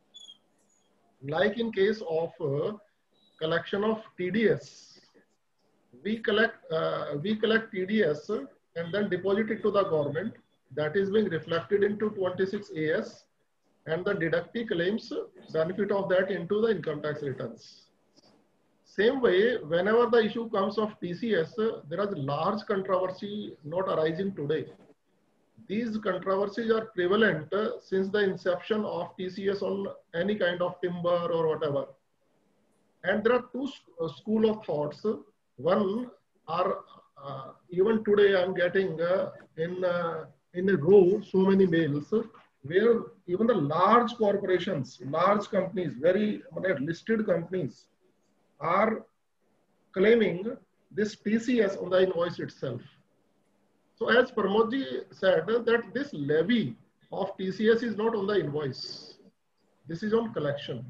Like in case of uh, collection of T D S, we collect uh, we collect T D S and then deposit it to the government. That is being reflected into twenty-six A S, and the deductee claims benefit of that into the income tax returns. Same way, whenever the issue comes of T C S, there is large controversy not arising today. These controversies are prevalent since the inception of T C S on any kind of timber or whatever. And there are two school of thoughts. One are uh, even today I'm getting uh, in uh, in a row so many mails where even the large corporations, large companies, very listed companies are claiming this T C S on the invoice itself. So as Pramod ji said, that this levy of T C S is not on the invoice. This is on collection.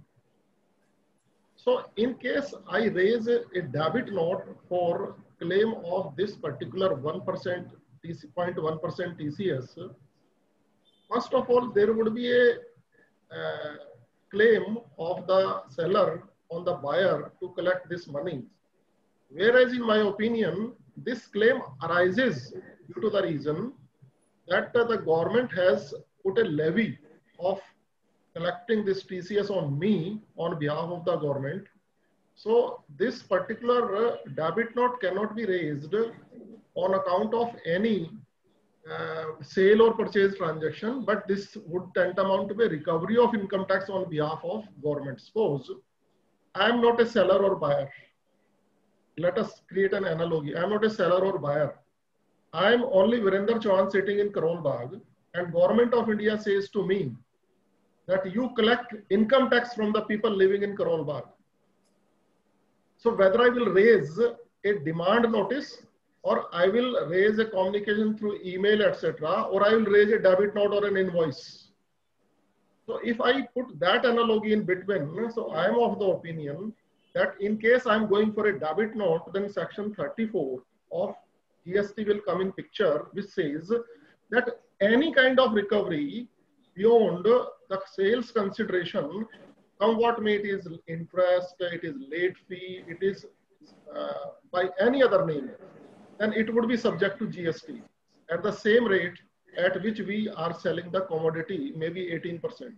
So in case I raise a, a debit note for claim of this particular one percent, zero point one percent T C S, first of all, there would be a uh, claim of the seller on the buyer to collect this money. Whereas in my opinion, this claim arises due to the reason that uh, the government has put a levy of collecting this T C S on me on behalf of the government. So this particular uh, debit note cannot be raised on account of any uh, sale or purchase transaction, but this would tantamount to a recovery of income tax on behalf of government. Suppose I am not a seller or buyer. Let us create an analogy. I am not a seller or buyer. I am only Virender Chauhan sitting in Karol Bagh, and government of India says to me that you collect income tax from the people living in Karol Bagh. So whether I will raise a demand notice or I will raise a communication through email, et cetera, or I will raise a debit note or an invoice. So if I put that analogy in between, so I am of the opinion that in case I'm going for a debit note, then section thirty-four of G S T will come in picture, which says that any kind of recovery beyond the sales consideration, come what may, it is interest, it is late fee, it is uh, by any other name, then it would be subject to G S T at the same rate at which we are selling the commodity, maybe eighteen percent.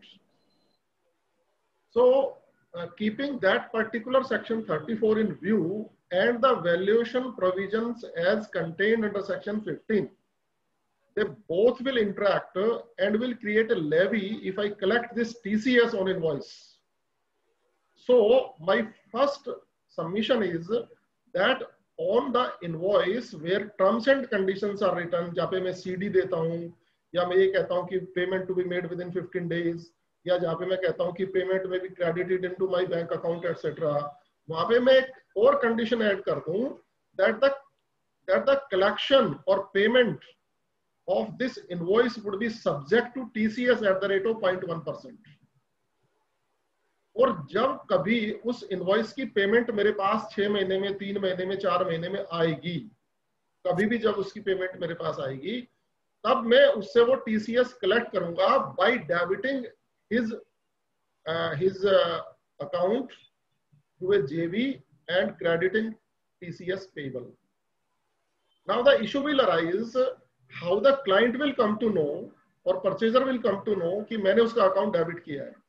So uh, keeping that particular section thirty-four in view and the valuation provisions as contained under section fifteen, they both will interact and will create a levy if I collect this T C S on invoice. So my first submission is that on the invoice where terms and conditions are written, जहाँ पे मैं C D देता हूँ, या मैं ये कहता हूँ कि payment to be made within fifteen days, या जहाँ पे मैं कहता हूँ कि payment may be credited into my bank account, et cetera, वहाँ पे मैं एक और condition add कर दूँ that the that the collection or payment of this invoice would be subject to T C S at the rate of zero point one percent. और जब कभी उस इनवॉइस की पेमेंट मेरे पास छह महीने में, तीन महीने में, चार महीने में आएगी, कभी भी जब उसकी पेमेंट मेरे पास आएगी, तब मैं उससे वो टीसीएस कलेक्ट करूंगा by debiting his his account to a JV and crediting TCS payable. Now the issue will arise how the client will come to know और purchaser will come to know कि मैंने उसका account debit किया है.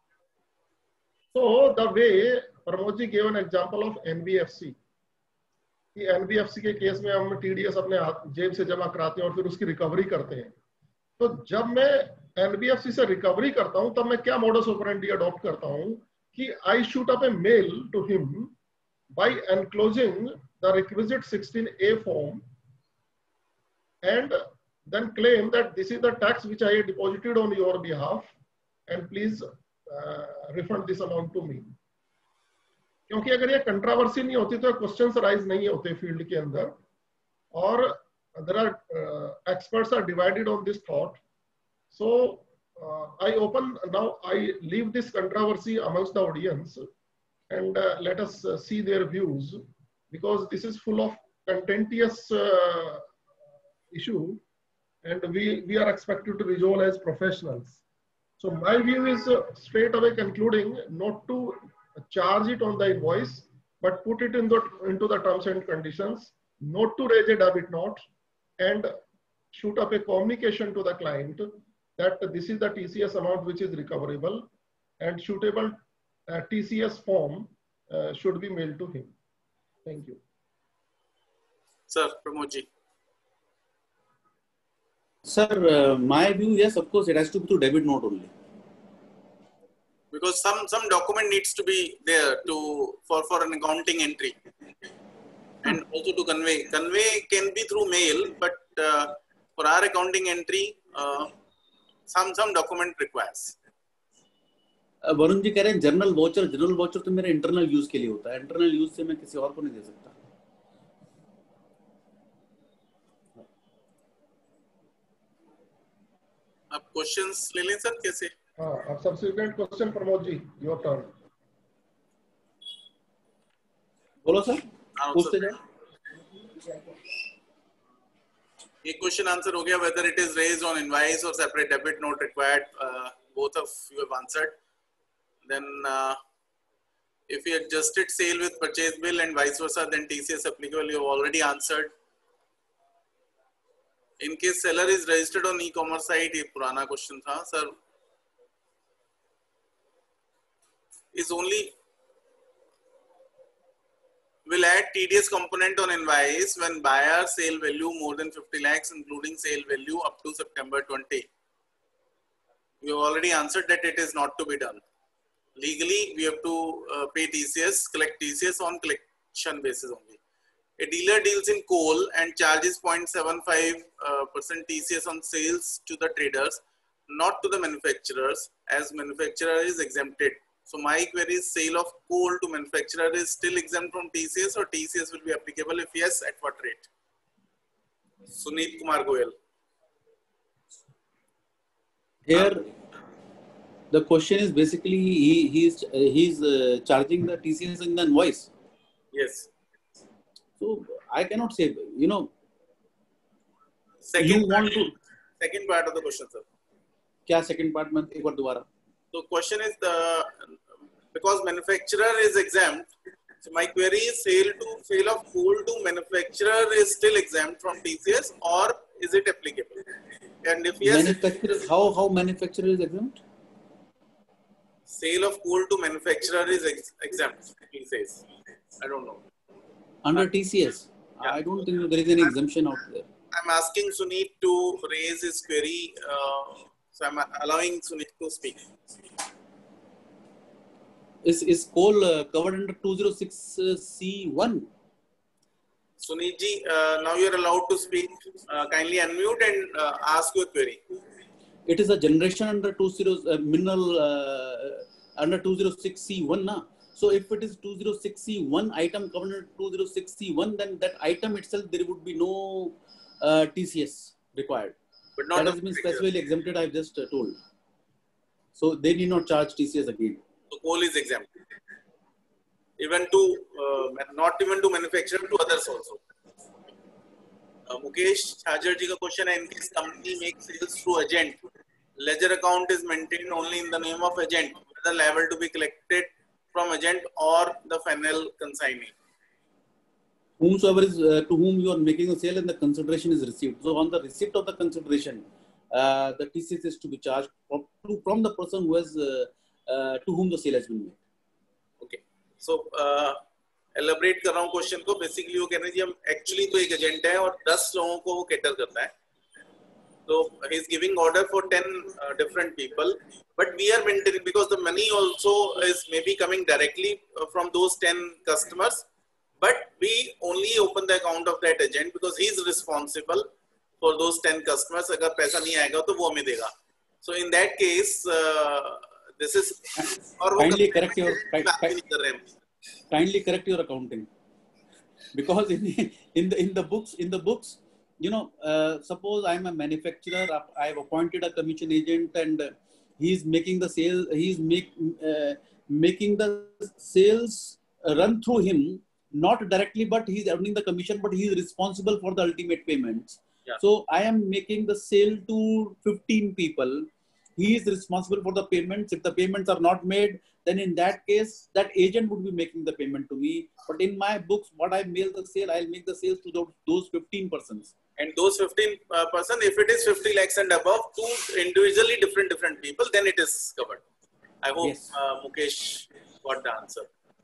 So the way Pramod ji gave an example of N B F C, कि N B F C के case में हम T D S अपने जेब से जमा कराते हैं और फिर उसकी रिकवरी करते हैं. तो जब मैं N B F C से रिकवरी करता हूं तब मैं क्या modus operandi अडॉप्ट करता हूं कि I shoot up a mail to him by enclosing the requisite sixteen A form and then claim that this is the tax which I deposited on your behalf and please Uh, refund this amount to me. क्योंकि अगर ये controversy नहीं होती तो questions rise नहीं होते field के अंदर, और there are uh, experts are divided on this thought. So uh, I open now, I leave this controversy amongst the audience and uh, let us uh, see their views, because this is full of contentious uh, issue and we we are expected to resolve as professionals. So my view is uh, straight away concluding not to charge it on the invoice, but put it in the, into the terms and conditions, not to raise a debit note and shoot up a communication to the client that this is the T C S amount which is recoverable and suitable uh, T C S form uh, should be mailed to him. Thank you. Sir, Pramod ji. Sir, uh, my view, yes, of course, it has to be through debit note only. Because some some document needs to be there to for for an accounting entry, and also to convey. Convey can be through mail, but uh, for our accounting entry, uh, some some document requires. Varun ji कह रहे हैं general voucher, general voucher तो मेरे internal use के लिए होता है, internal use से मैं किसी और को नहीं दे सकता. आप क्वेश्चंस ले लें सर कैसे? हाँ, अब subsequent question Pramod ji, your turn. बोलो सर, पूछते जाए. ये क्वेश्चन आंसर हो गया. Whether it is raised on invoice or separate debit note required, uh, both of you have answered. Then uh, if you adjusted sale with purchase bill and vice versa, then T C S applicable, you have already answered. In case seller is registered on e-commerce site, ये पुराना question था sir. Is only will add T D S component on invoice when buyer sale value more than fifty lakhs, including sale value up to September twenty. You have already answered that it is not to be done. Legally, we have to uh, pay T C S, collect T C S on collection basis only. A dealer deals in coal and charges zero point seven five percent uh, T C S on sales to the traders, not to the manufacturers, as manufacturer is exempted. So my query is, sale of coal to manufacturer is still exempt from T C S, or T C S will be applicable? If yes, at what rate? Sunit Kumar Goyal. Here, the question is basically he he's uh, he's uh, charging the T C S in the invoice. Yes. So I cannot say, you know. Second you part, want to. Second part of the question, sir. क्या second part में एक बार दोबारा? So question is the because manufacturer is exempt. So my query is sale to sale of coal to manufacturer is still exempt from T C S or is it applicable? And if yes, manufacturer, how how manufacturer is exempt? Sale of coal to manufacturer is ex exempt. He says, I don't know. Under T C S, yeah. I don't think there is any exemption out there. I'm asking Sunit to raise his query. Uh, so I'm allowing Sunit to speak. Is is coal uh, covered under two oh six C one? Sunit ji, uh, now you are allowed to speak. Uh, kindly unmute and uh, ask your query. It is a generation under two zero uh, mineral uh, under two oh six C one, na. So if it is two oh six C one item covered under two oh six C one, then that item itself there would be no uh, T C S required. But not that has been specifically exempted. I've just uh, told. So they need not charge T C S again. So coal is exempt. Even to uh, not even to manufacturer, to others also. Uh, Mukesh Chajar ji ka question है, in case company makes sales through agent, ledger account is maintained only in the name of agent, whether liable to be collected from agent or the final consignee. Whomsoever is uh, to whom you are making a sale and the consideration is received. So on the receipt of the consideration, uh, the T C S is to be charged from, to, from the person who has uh, uh, to whom the sale has been made. Okay. So uh, elaborate कर रहा हूँ question को. Basically वो कह रहे हैं कि हम एक्चुअली तो एक एजेंट है और दस लोगों को वो कैटर करता है. So he is giving order for ten uh, different people, but we are maintaining because the money also is maybe coming directly from those ten customers, but we only open the account of that agent because he is responsible for those ten customers. अगर पैसा नहीं आएगा तो वो हमें देगा. So in that case, uh, this is और kindly correct your kindly correct your accounting, because in in the in the books in the books. You know, uh, suppose I'm a manufacturer, I've appointed a commission agent and uh, he's making the sale, he's make, uh, making the sales run through him, not directly, but he's earning the commission, but he's responsible for the ultimate payments. Yeah. So I am making the sale to fifteen people. He is responsible for the payments. If the payments are not made, then in that case, that agent would be making the payment to me. But in my books, what I mail the sale, I'll make the sales to the, those fifteen persons. And those fifteen uh, person, if it is fifty lakhs and above, two individually different different people, then it is covered. I hope yes. uh, Mukesh got the answer.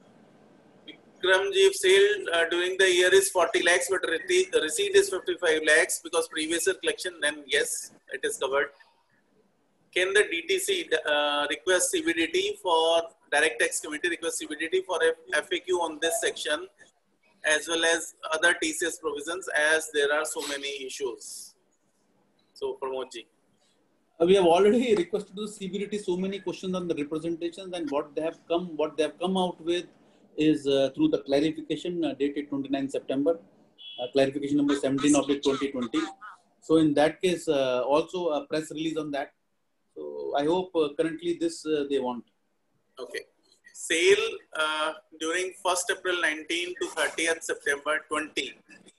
Vikram ji, if sale uh, during the year is forty lakhs, but the receipt is fifty-five lakhs because previous year collection, then yes, it is covered. Can the D T C uh, request C B D T for Direct Tax Committee request C B D T for F A Q on this section as well as other T C S provisions as there are so many issues? So Pramod ji. Uh, we have already requested to C B D T so many questions on the representations, and what they have come what they have come out with is uh, through the clarification uh, dated twenty-ninth September, uh, clarification number seventeen of twenty twenty. So in that case, uh, also a press release on that. So I hope uh, currently this uh, they want. Okay. Sale uh, during first April nineteen to thirtieth September twenty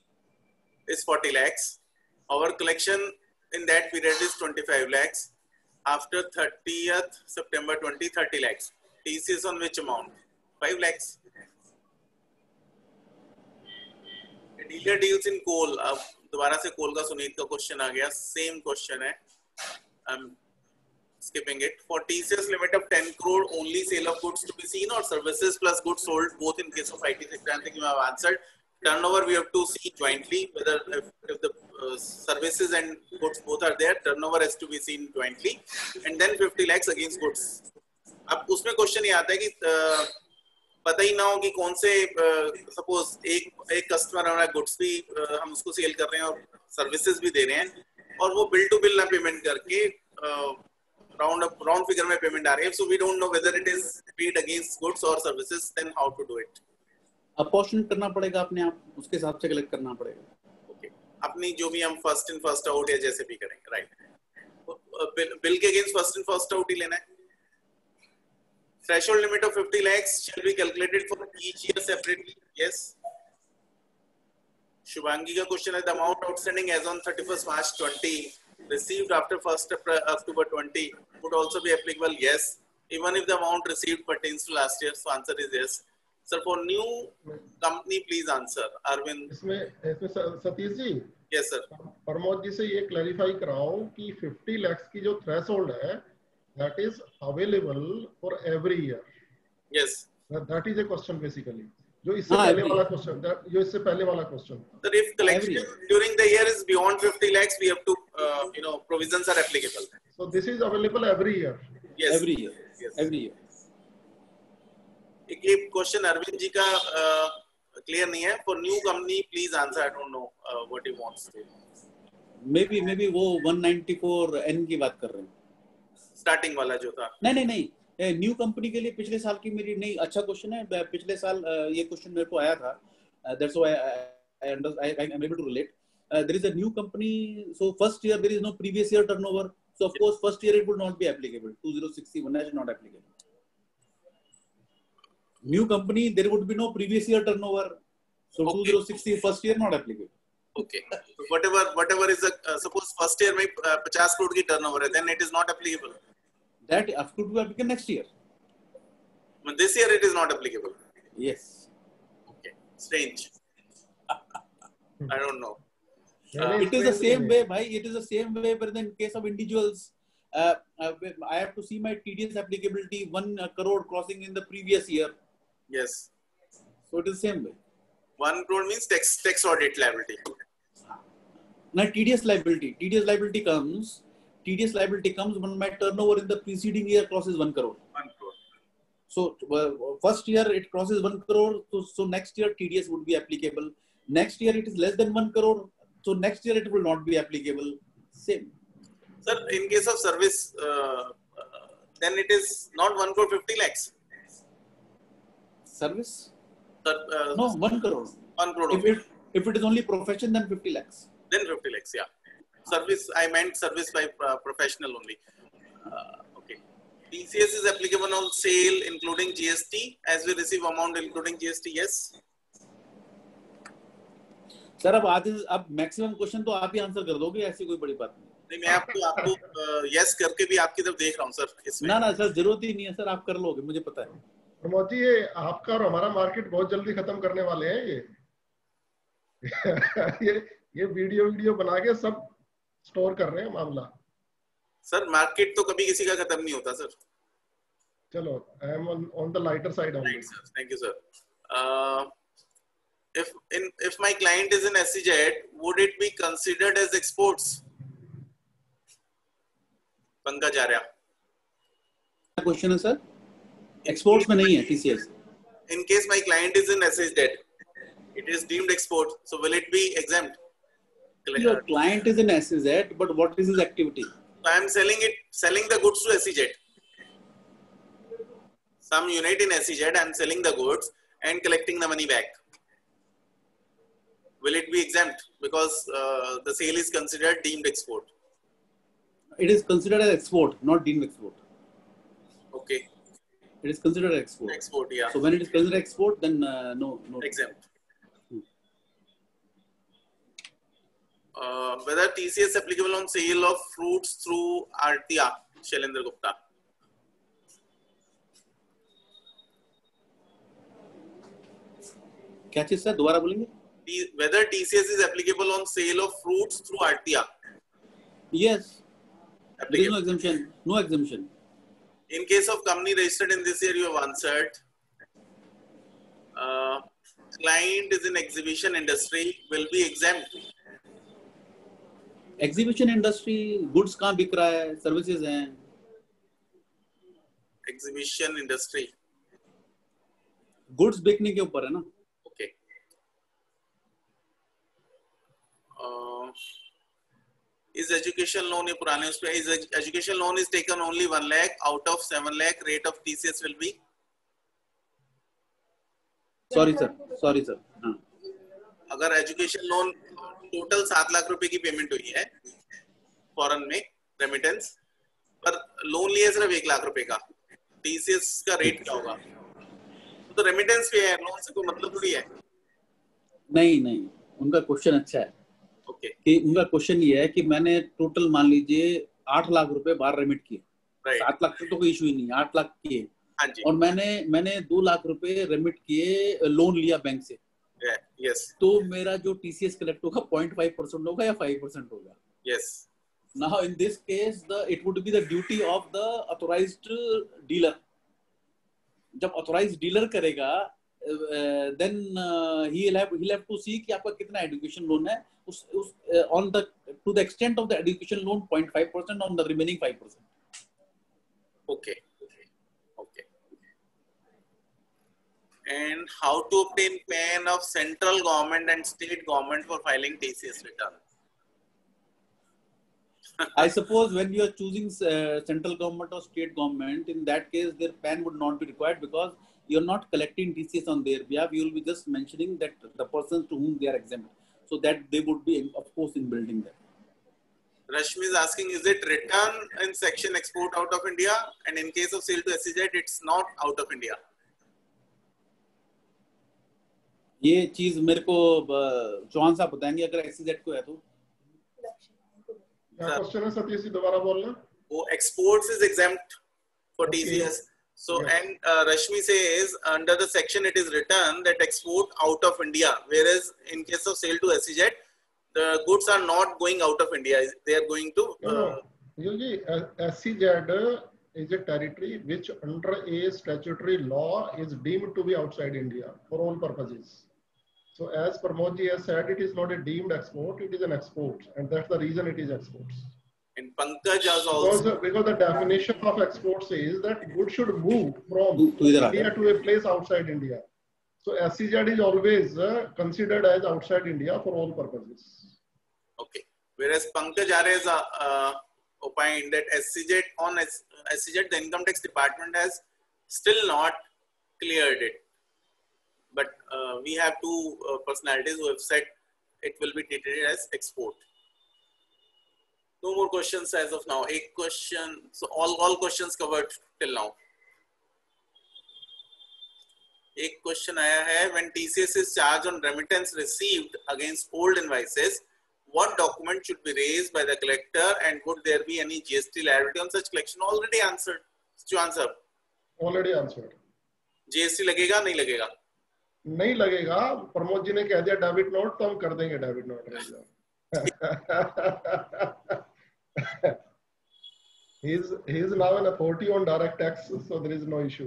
is forty lakhs. Our collection in that period is twenty-five lakhs. After thirtieth September twenty, thirty lakhs. T C S on which amount? five lakhs. A dealer deals in coal. अब दोबारा से coal का सुनीत का question आ गया. Same question है. Um, skipping it. For T C S limit of ten crore, only sale of goods to be seen or services plus goods sold both in case of I T sector? I think you have answered. Turnover we have to see jointly whether if, if the uh, services and goods both are there, turnover has to be seen jointly, and then fifty lakhs against goods. अब उसमें question ये आता है कि uh, पता ही ना हो कि कौन से सपोज uh, एक एक कस्टमर हमारा गुड्स भी uh, हम उसको सेल कर रहे हैं और सर्विसेज भी दे रहे हैं और वो बिल टू बिल ना पेमेंट करके uh, round up round figure में पेमेंट आ रही है. So we don't know whether it is paid against goods or services, then how to do it. अपॉर्चुनेट करना पड़ेगा अपने आप, उसके हिसाब से कलेक्ट करना पड़ेगा. Okay. अपनी जो भी हम फर्स्ट इन फर्स्ट आउट या जैसे भी करेंगे, राइट। बिल के against first in first out ही लेना है। Threshold limit of fifty lakhs shall be calculated for each year separately. Yes. Shubhangi का क्वेश्चन है, the amount outstanding as on thirty-first March twenty received after first October twenty would also be applicable. Yes, even if the amount received pertains to last year. So answer is yes. Sir, for new company, please answer. Arvind. इसमें इसमें Satish ji, yes sir, Pramod ji से ये clarify कराओ कि fifty lakhs की जो threshold है, that is available for every year. yes, that, that is a question basically. जो इससे पहले वाला क्वेश्चन, जो इससे पहले वाला question. Sir, if collection during the year is beyond fifty lakhs, we have to, uh, you know, provisions are applicable. So this is available every year. Yes, every year. Yes. Every year. एक ये question Arvind ji का clear नहीं है। For new company please answer, I don't know what he wants to. May be may be वो one ninety-four N की बात कर रहे हैं, स्टार्टिंग वाला जो था। नहीं नहीं नहीं, न्यू कंपनी के लिए पिछले साल की मेरी नहीं, अच्छा क्वेश्चन है। पिछले साल ये क्वेश्चन मेरे को आया था, that's why I I I am able to relate. There is a new company, so first year there is no previous year turnover, so of course first year it would not be applicable. twenty sixty-one is not applicable. New company, there would be no previous year turnover, so okay. twenty sixty first year not applicable. Okay, so whatever whatever is the uh, suppose first year में uh, fifty crore की turnover है, then it is not applicable. That have to be applicable next year. But this year it is not applicable. Yes. Okay, strange. I don't know. Uh, it is the same way, bhai. It is the same way, but in case of individuals, uh, uh, I have to see my T D S applicability one crore crossing in the previous year. Yes. So it is the same way. One crore means tax tax audit liability. Now T D S liability. T D S liability comes. T D S liability comes when my turnover in the preceding year crosses one crore. One crore. So uh, first year it crosses one crore. So, so next year T D S would be applicable. Next year it is less than one crore. So next year it will not be applicable. Same. Sir, in case of service, uh, uh, then it is not one crore fifty lakhs. Service? Sir, uh, no, one crore. One crore. If it, if it is only profession, then fifty lakhs. Then fifty lakhs, yeah. Service, I meant service by uh, professional only. Uh, okay. T C S is applicable on sale including G S T as we receive amount including G S T, yes. Sir अब आधे अब maximum question तो आप ही answer कर दोगे, ऐसी कोई बड़ी बात नहीं। नहीं, मैं आपको आपको यस करके भी आपकी तरफ देख रहा हूँ सर इसमें। ना ना सर, जरूरत ही नहीं है सर, आप कर लोगे, मुझे पता है। प्रमोद जी, ये आपका और हमारा मार्केट बहुत जल्दी खत्म करने वाले हैं ये ये ये वीडियो वीडियो बना के सब स्टोर कर रहे हैं मामला। सर मार्केट तो कभी किसी का खत्म नहीं होता सर। चलो, I am on the lighter side on this. Thank you sir. If in if my client is in S E Z, would it be considered as exports? Pankaj Arya. Question है सर, एक्सपोर्ट्स में नहीं है T C S. In case my client is in S E Z, it is deemed export. So will it be exempt? Your client is in S E Z, but what is his activity? So I am selling it, selling the goods to S E Z. Some unit in S E Z, I am selling the goods and collecting the money back. Will it be exempt because uh, the sale is considered deemed export? It is considered as export, not deemed export. Okay. It is considered export. Export, yeah. So when it is considered export, then uh, no, no. Exempt. Hmm. Uh, whether T C S applicable on sale of fruits through R T A? Shailendra Gupta. क्या चीज sir, दोबारा बोलेंगे? Whether T C S is applicable on sale of fruits through R T A? Yes. There is no exemption. No exemption. In case of company registered in this year, you have answered. Uh, client is in exhibition industry, will be exempt. Exhibition industry, goods कहाँ बिक रहा है, services हैं. Exhibition industry. Goods बिकने के ऊपर है ना. Uh, is education loan a purane uspe is education loan is taken only one lakh out of seven lakh, rate of T C S will be? Sorry sir, sorry sir. हाँ. अगर education loan total सात लाख रुपए की payment हुई है foreign में remittance, पर loan लिया सिर्फ एक लाख रुपए का, टीसीएस का रेट क्या होगा? तो रेमिटेंस पे है, लोन से कोई मतलब थोड़ी है। नहीं नहीं, उनका क्वेश्चन अच्छा है। Okay okay. कि उनका क्वेश्चन ये है कि मैंने टोटल मान लीजिए आठ लाख रुपए बाहर रेमिट किए, right. सात लाख तो कोई इशू ही नहीं, आठ लाख किए, हाँ जी, और मैंने मैंने दो लाख रुपए रेमिट किए, लोन लिया बैंक से, yeah, yes. तो मेरा जो टीसीएस कलेक्ट होगा पॉइंट फाइव परसेंट होगा या फाइव परसेंट होगा? yes. Now in this case the it would be the duty of the authorized dealer. जब authorized dealer करेगा uh, then uh, he'll have he'll have to see कि आपका कितना education loan है, उस उस uh, on the to the extent of the education loan zero point five percent on the remaining five percent. Okay. Okay. And how to obtain P A N of central government and state government for filing T C S return? I suppose when you are choosing uh, central government or state government, in that case their P A N would not be required because you are not collecting T C S on their behalf. You will be just mentioning that the persons to whom they are exempt, so that they would be, of course, in building that. Rashmi is asking, is it return in section export out of India, and in case of sale to S E Z, it's not out of India? ये चीज मेरे को चौहान साहब बताएंगे, अगर SEZ को है तो। क्या क्वेश्चन है सतीश जी, दोबारा बोलना। वो exports is exempt for okay. T C S. So yes. and uh, Rashmi says under the section it is written that export out of India, whereas in case of sale to S E Z, the goods are not going out of India; they are going to. Uh, no, no. S E Z is a territory which, under a statutory law, is deemed to be outside India for all purposes. So, as Pramod ji has said, it is not a deemed export; it is an export, and that's the reason it is exports. And Pankaj has also because, because the definition of exports is that goods should move from to India to a place outside India. So S E Z is always uh, considered as outside India for all purposes. Okay. Whereas Pankaj has uh, uh, opined that S E Z on S E Z, the income tax department has still not cleared it. But uh, we have two uh, personalities who have said it will be treated as export. No more questions as of now. A question. So all all questions covered till now. एक question आया है, when T C S is charged on remittance received against old invoices, what document should be raised by the collector, and would there be any G S T liability on such collection? Already answered. To answer. Already answered. G S T लगेगा नहीं लगेगा? नहीं लगेगा. प्रमोद जी ने कह दिया debit note, तो हम कर देंगे debit note. he is he is now an authority on direct tax, so there is no issue.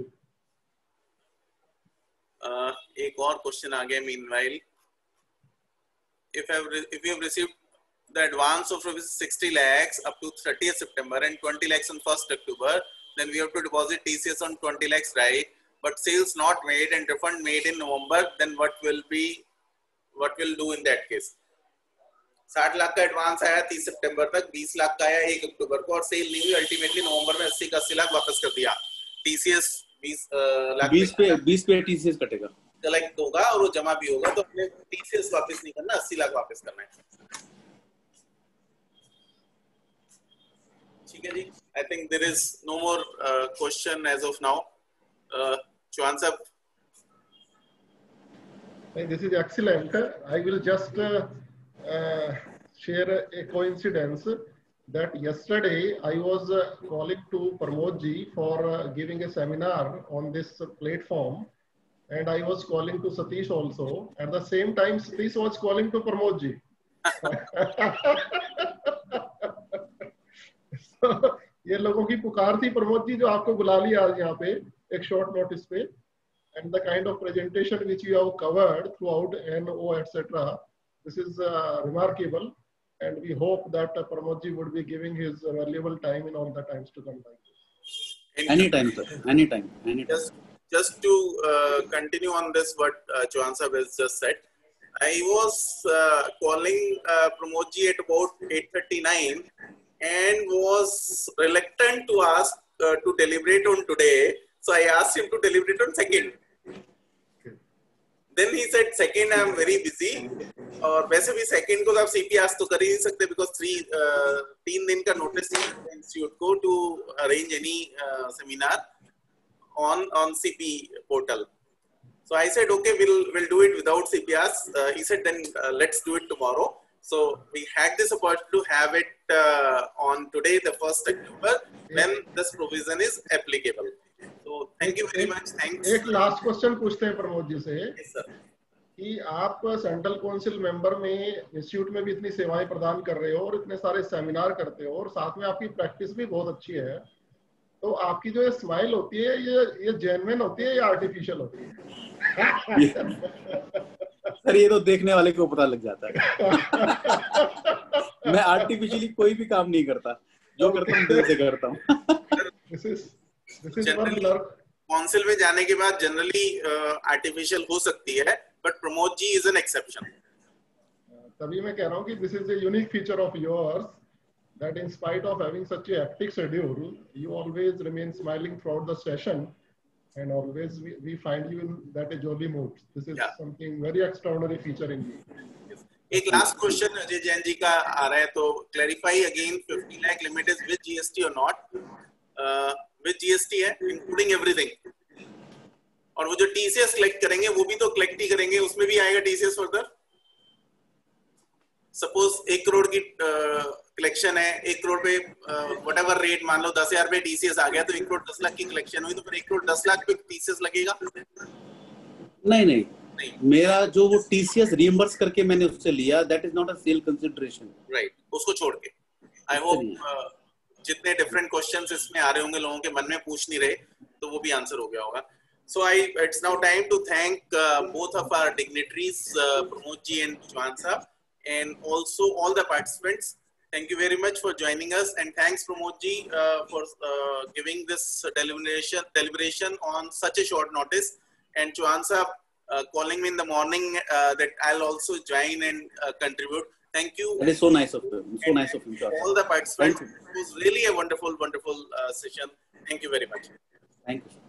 Uh, एक और क्वेश्चन आ गया meanwhile. If I if you have received the advance of sixty lakhs up to thirtieth September and twenty lakhs on first October, then we have to deposit T C S on twenty lakhs, right? But sales not made and refund made in November, then what will be, what will do in that case? साठ लाख का advance आया तीस सितंबर तक, बीस लाख का आया एक अक्टूबर को, और सेल नहीं हुई, अल्टीमेटली नवंबर में अस्सी का अस्सी लाख वापस कर दिया. टीसीएस बीस लाख बीस पे बीस पे टीसीएस कटेगा, कलेक्ट होगा और वो जमा भी होगा, तो अपने टीसीएस वापस नहीं करना, अस्सी लाख वापस करना है. ठीक है जी. I think there is no more question as of now. Chauhan साहब. This is excellent. I will just uh, uh, share a coincidence that yesterday I was uh, calling to Pramod ji for uh, giving a seminar on this uh, platform, and I was calling to Satish also. At the same time, Satish was calling to Pramod ji. So, ये लोगों की पुकार थी प्रमोद जी, जो आपको बुला लिया आज यहाँ पे एक शॉर्ट नोटिस पे. And the kind of presentation which you have covered throughout N O, et cetera, this is uh, remarkable, and we hope that uh, Pramod ji would be giving his uh, valuable time in all the times to come. Like anytime, sir. Anytime. Anytime. Just, just to uh, continue on this, what uh, Chauhan Sahab has just said, I was uh, calling uh, Pramod ji at about eight thirty-nine and was reluctant to ask uh, to deliberate on today. So I asked him to deliberate on second. then he said second I am very busy. और वैसे भी second को आप C P ask तो कर ही नहीं सकते because three uh, तीन दिन का notice institute को to arrange any uh, seminar on on C P portal. So I said okay, we'll we'll do it without C P ask. Uh, he said then uh, let's do it tomorrow. So we had this opportunity to have it uh, on today, the first October, when this provision is applicable. So thank you very much. Thanks. एक last question पूछते हैं प्रमोद जी से Yes, sir. कि आप central council member में institute में भी इतनी सेवाएं प्रदान कर रहे हो और इतने सारे सेमिनार करते हो और साथ में आपकी प्रैक्टिस भी बहुत अच्छी है, तो आपकी जो ये स्माइल होती है ये ये जेन्युइन होती है या आर्टिफिशियल होती है? सर ये तो देखने वाले को पता लग जाता है। मैं आर्टिफिशियली कोई भी काम नहीं करता, जो करता हूँ दिल से करता हूँ। This is this is one learn. Council में जाने के बाद जनरली आर्टिफिशियल हो सकती है, but Pramod ji is an exception. तभी मैं कह रहा हूँ कि this is a unique feature of yours that in spite of having such a hectic schedule, you always remain smiling throughout the session, and always we, we find you in that a jolly mood. This is yeah. something very extraordinary feature in you. Yes. एक last question Ajay Jain ji का आ रहा है, तो clarify again, fifty lakh limit is with G S T or not? uh, with G S T है, including everything. और वो जो T C S कलेक्ट करेंगे वो भी तो कलेक्ट ही करेंगे, उसमें भी आएगा T C S further. Suppose एक करोड़ की कलेक्शन है, एक करोड़ पे वट एवर रेट मान लो दस हजार पे टीसीएस आ गया, तो एक करोड़ दस लाख की कलेक्शन हुई, तो फिर एक करोड़ दस लाख पे टीसीएस लगेगा? नहीं नहीं नहीं, मेरा जो वो टीसीएस रिइंबर्स करके मैंने उससे लिया, that is not a sale consideration. Right, उसको छोड़ के आई होप जितने डिफरेंट क्वेश्चंस इसमें आ रहे होंगे लोगों के मन में पूछ नहीं रहे, तो वो भी आंसर हो गया होगा। So I, it's now time to thank uh, both of our dignitaries, uh, Pramod Ji and Jain sir, and also all the participants. Thank you very much for joining us, and thanks Pramod Ji uh, for uh, giving this deliberation deliberation on such a short notice, and Jain sir uh, calling me in the morning uh, that I'll also join and uh, contribute. Thank you. That is so nice of them. So and nice of you. All the participants. It was really a wonderful, wonderful uh, session. Thank you very much. Thank you.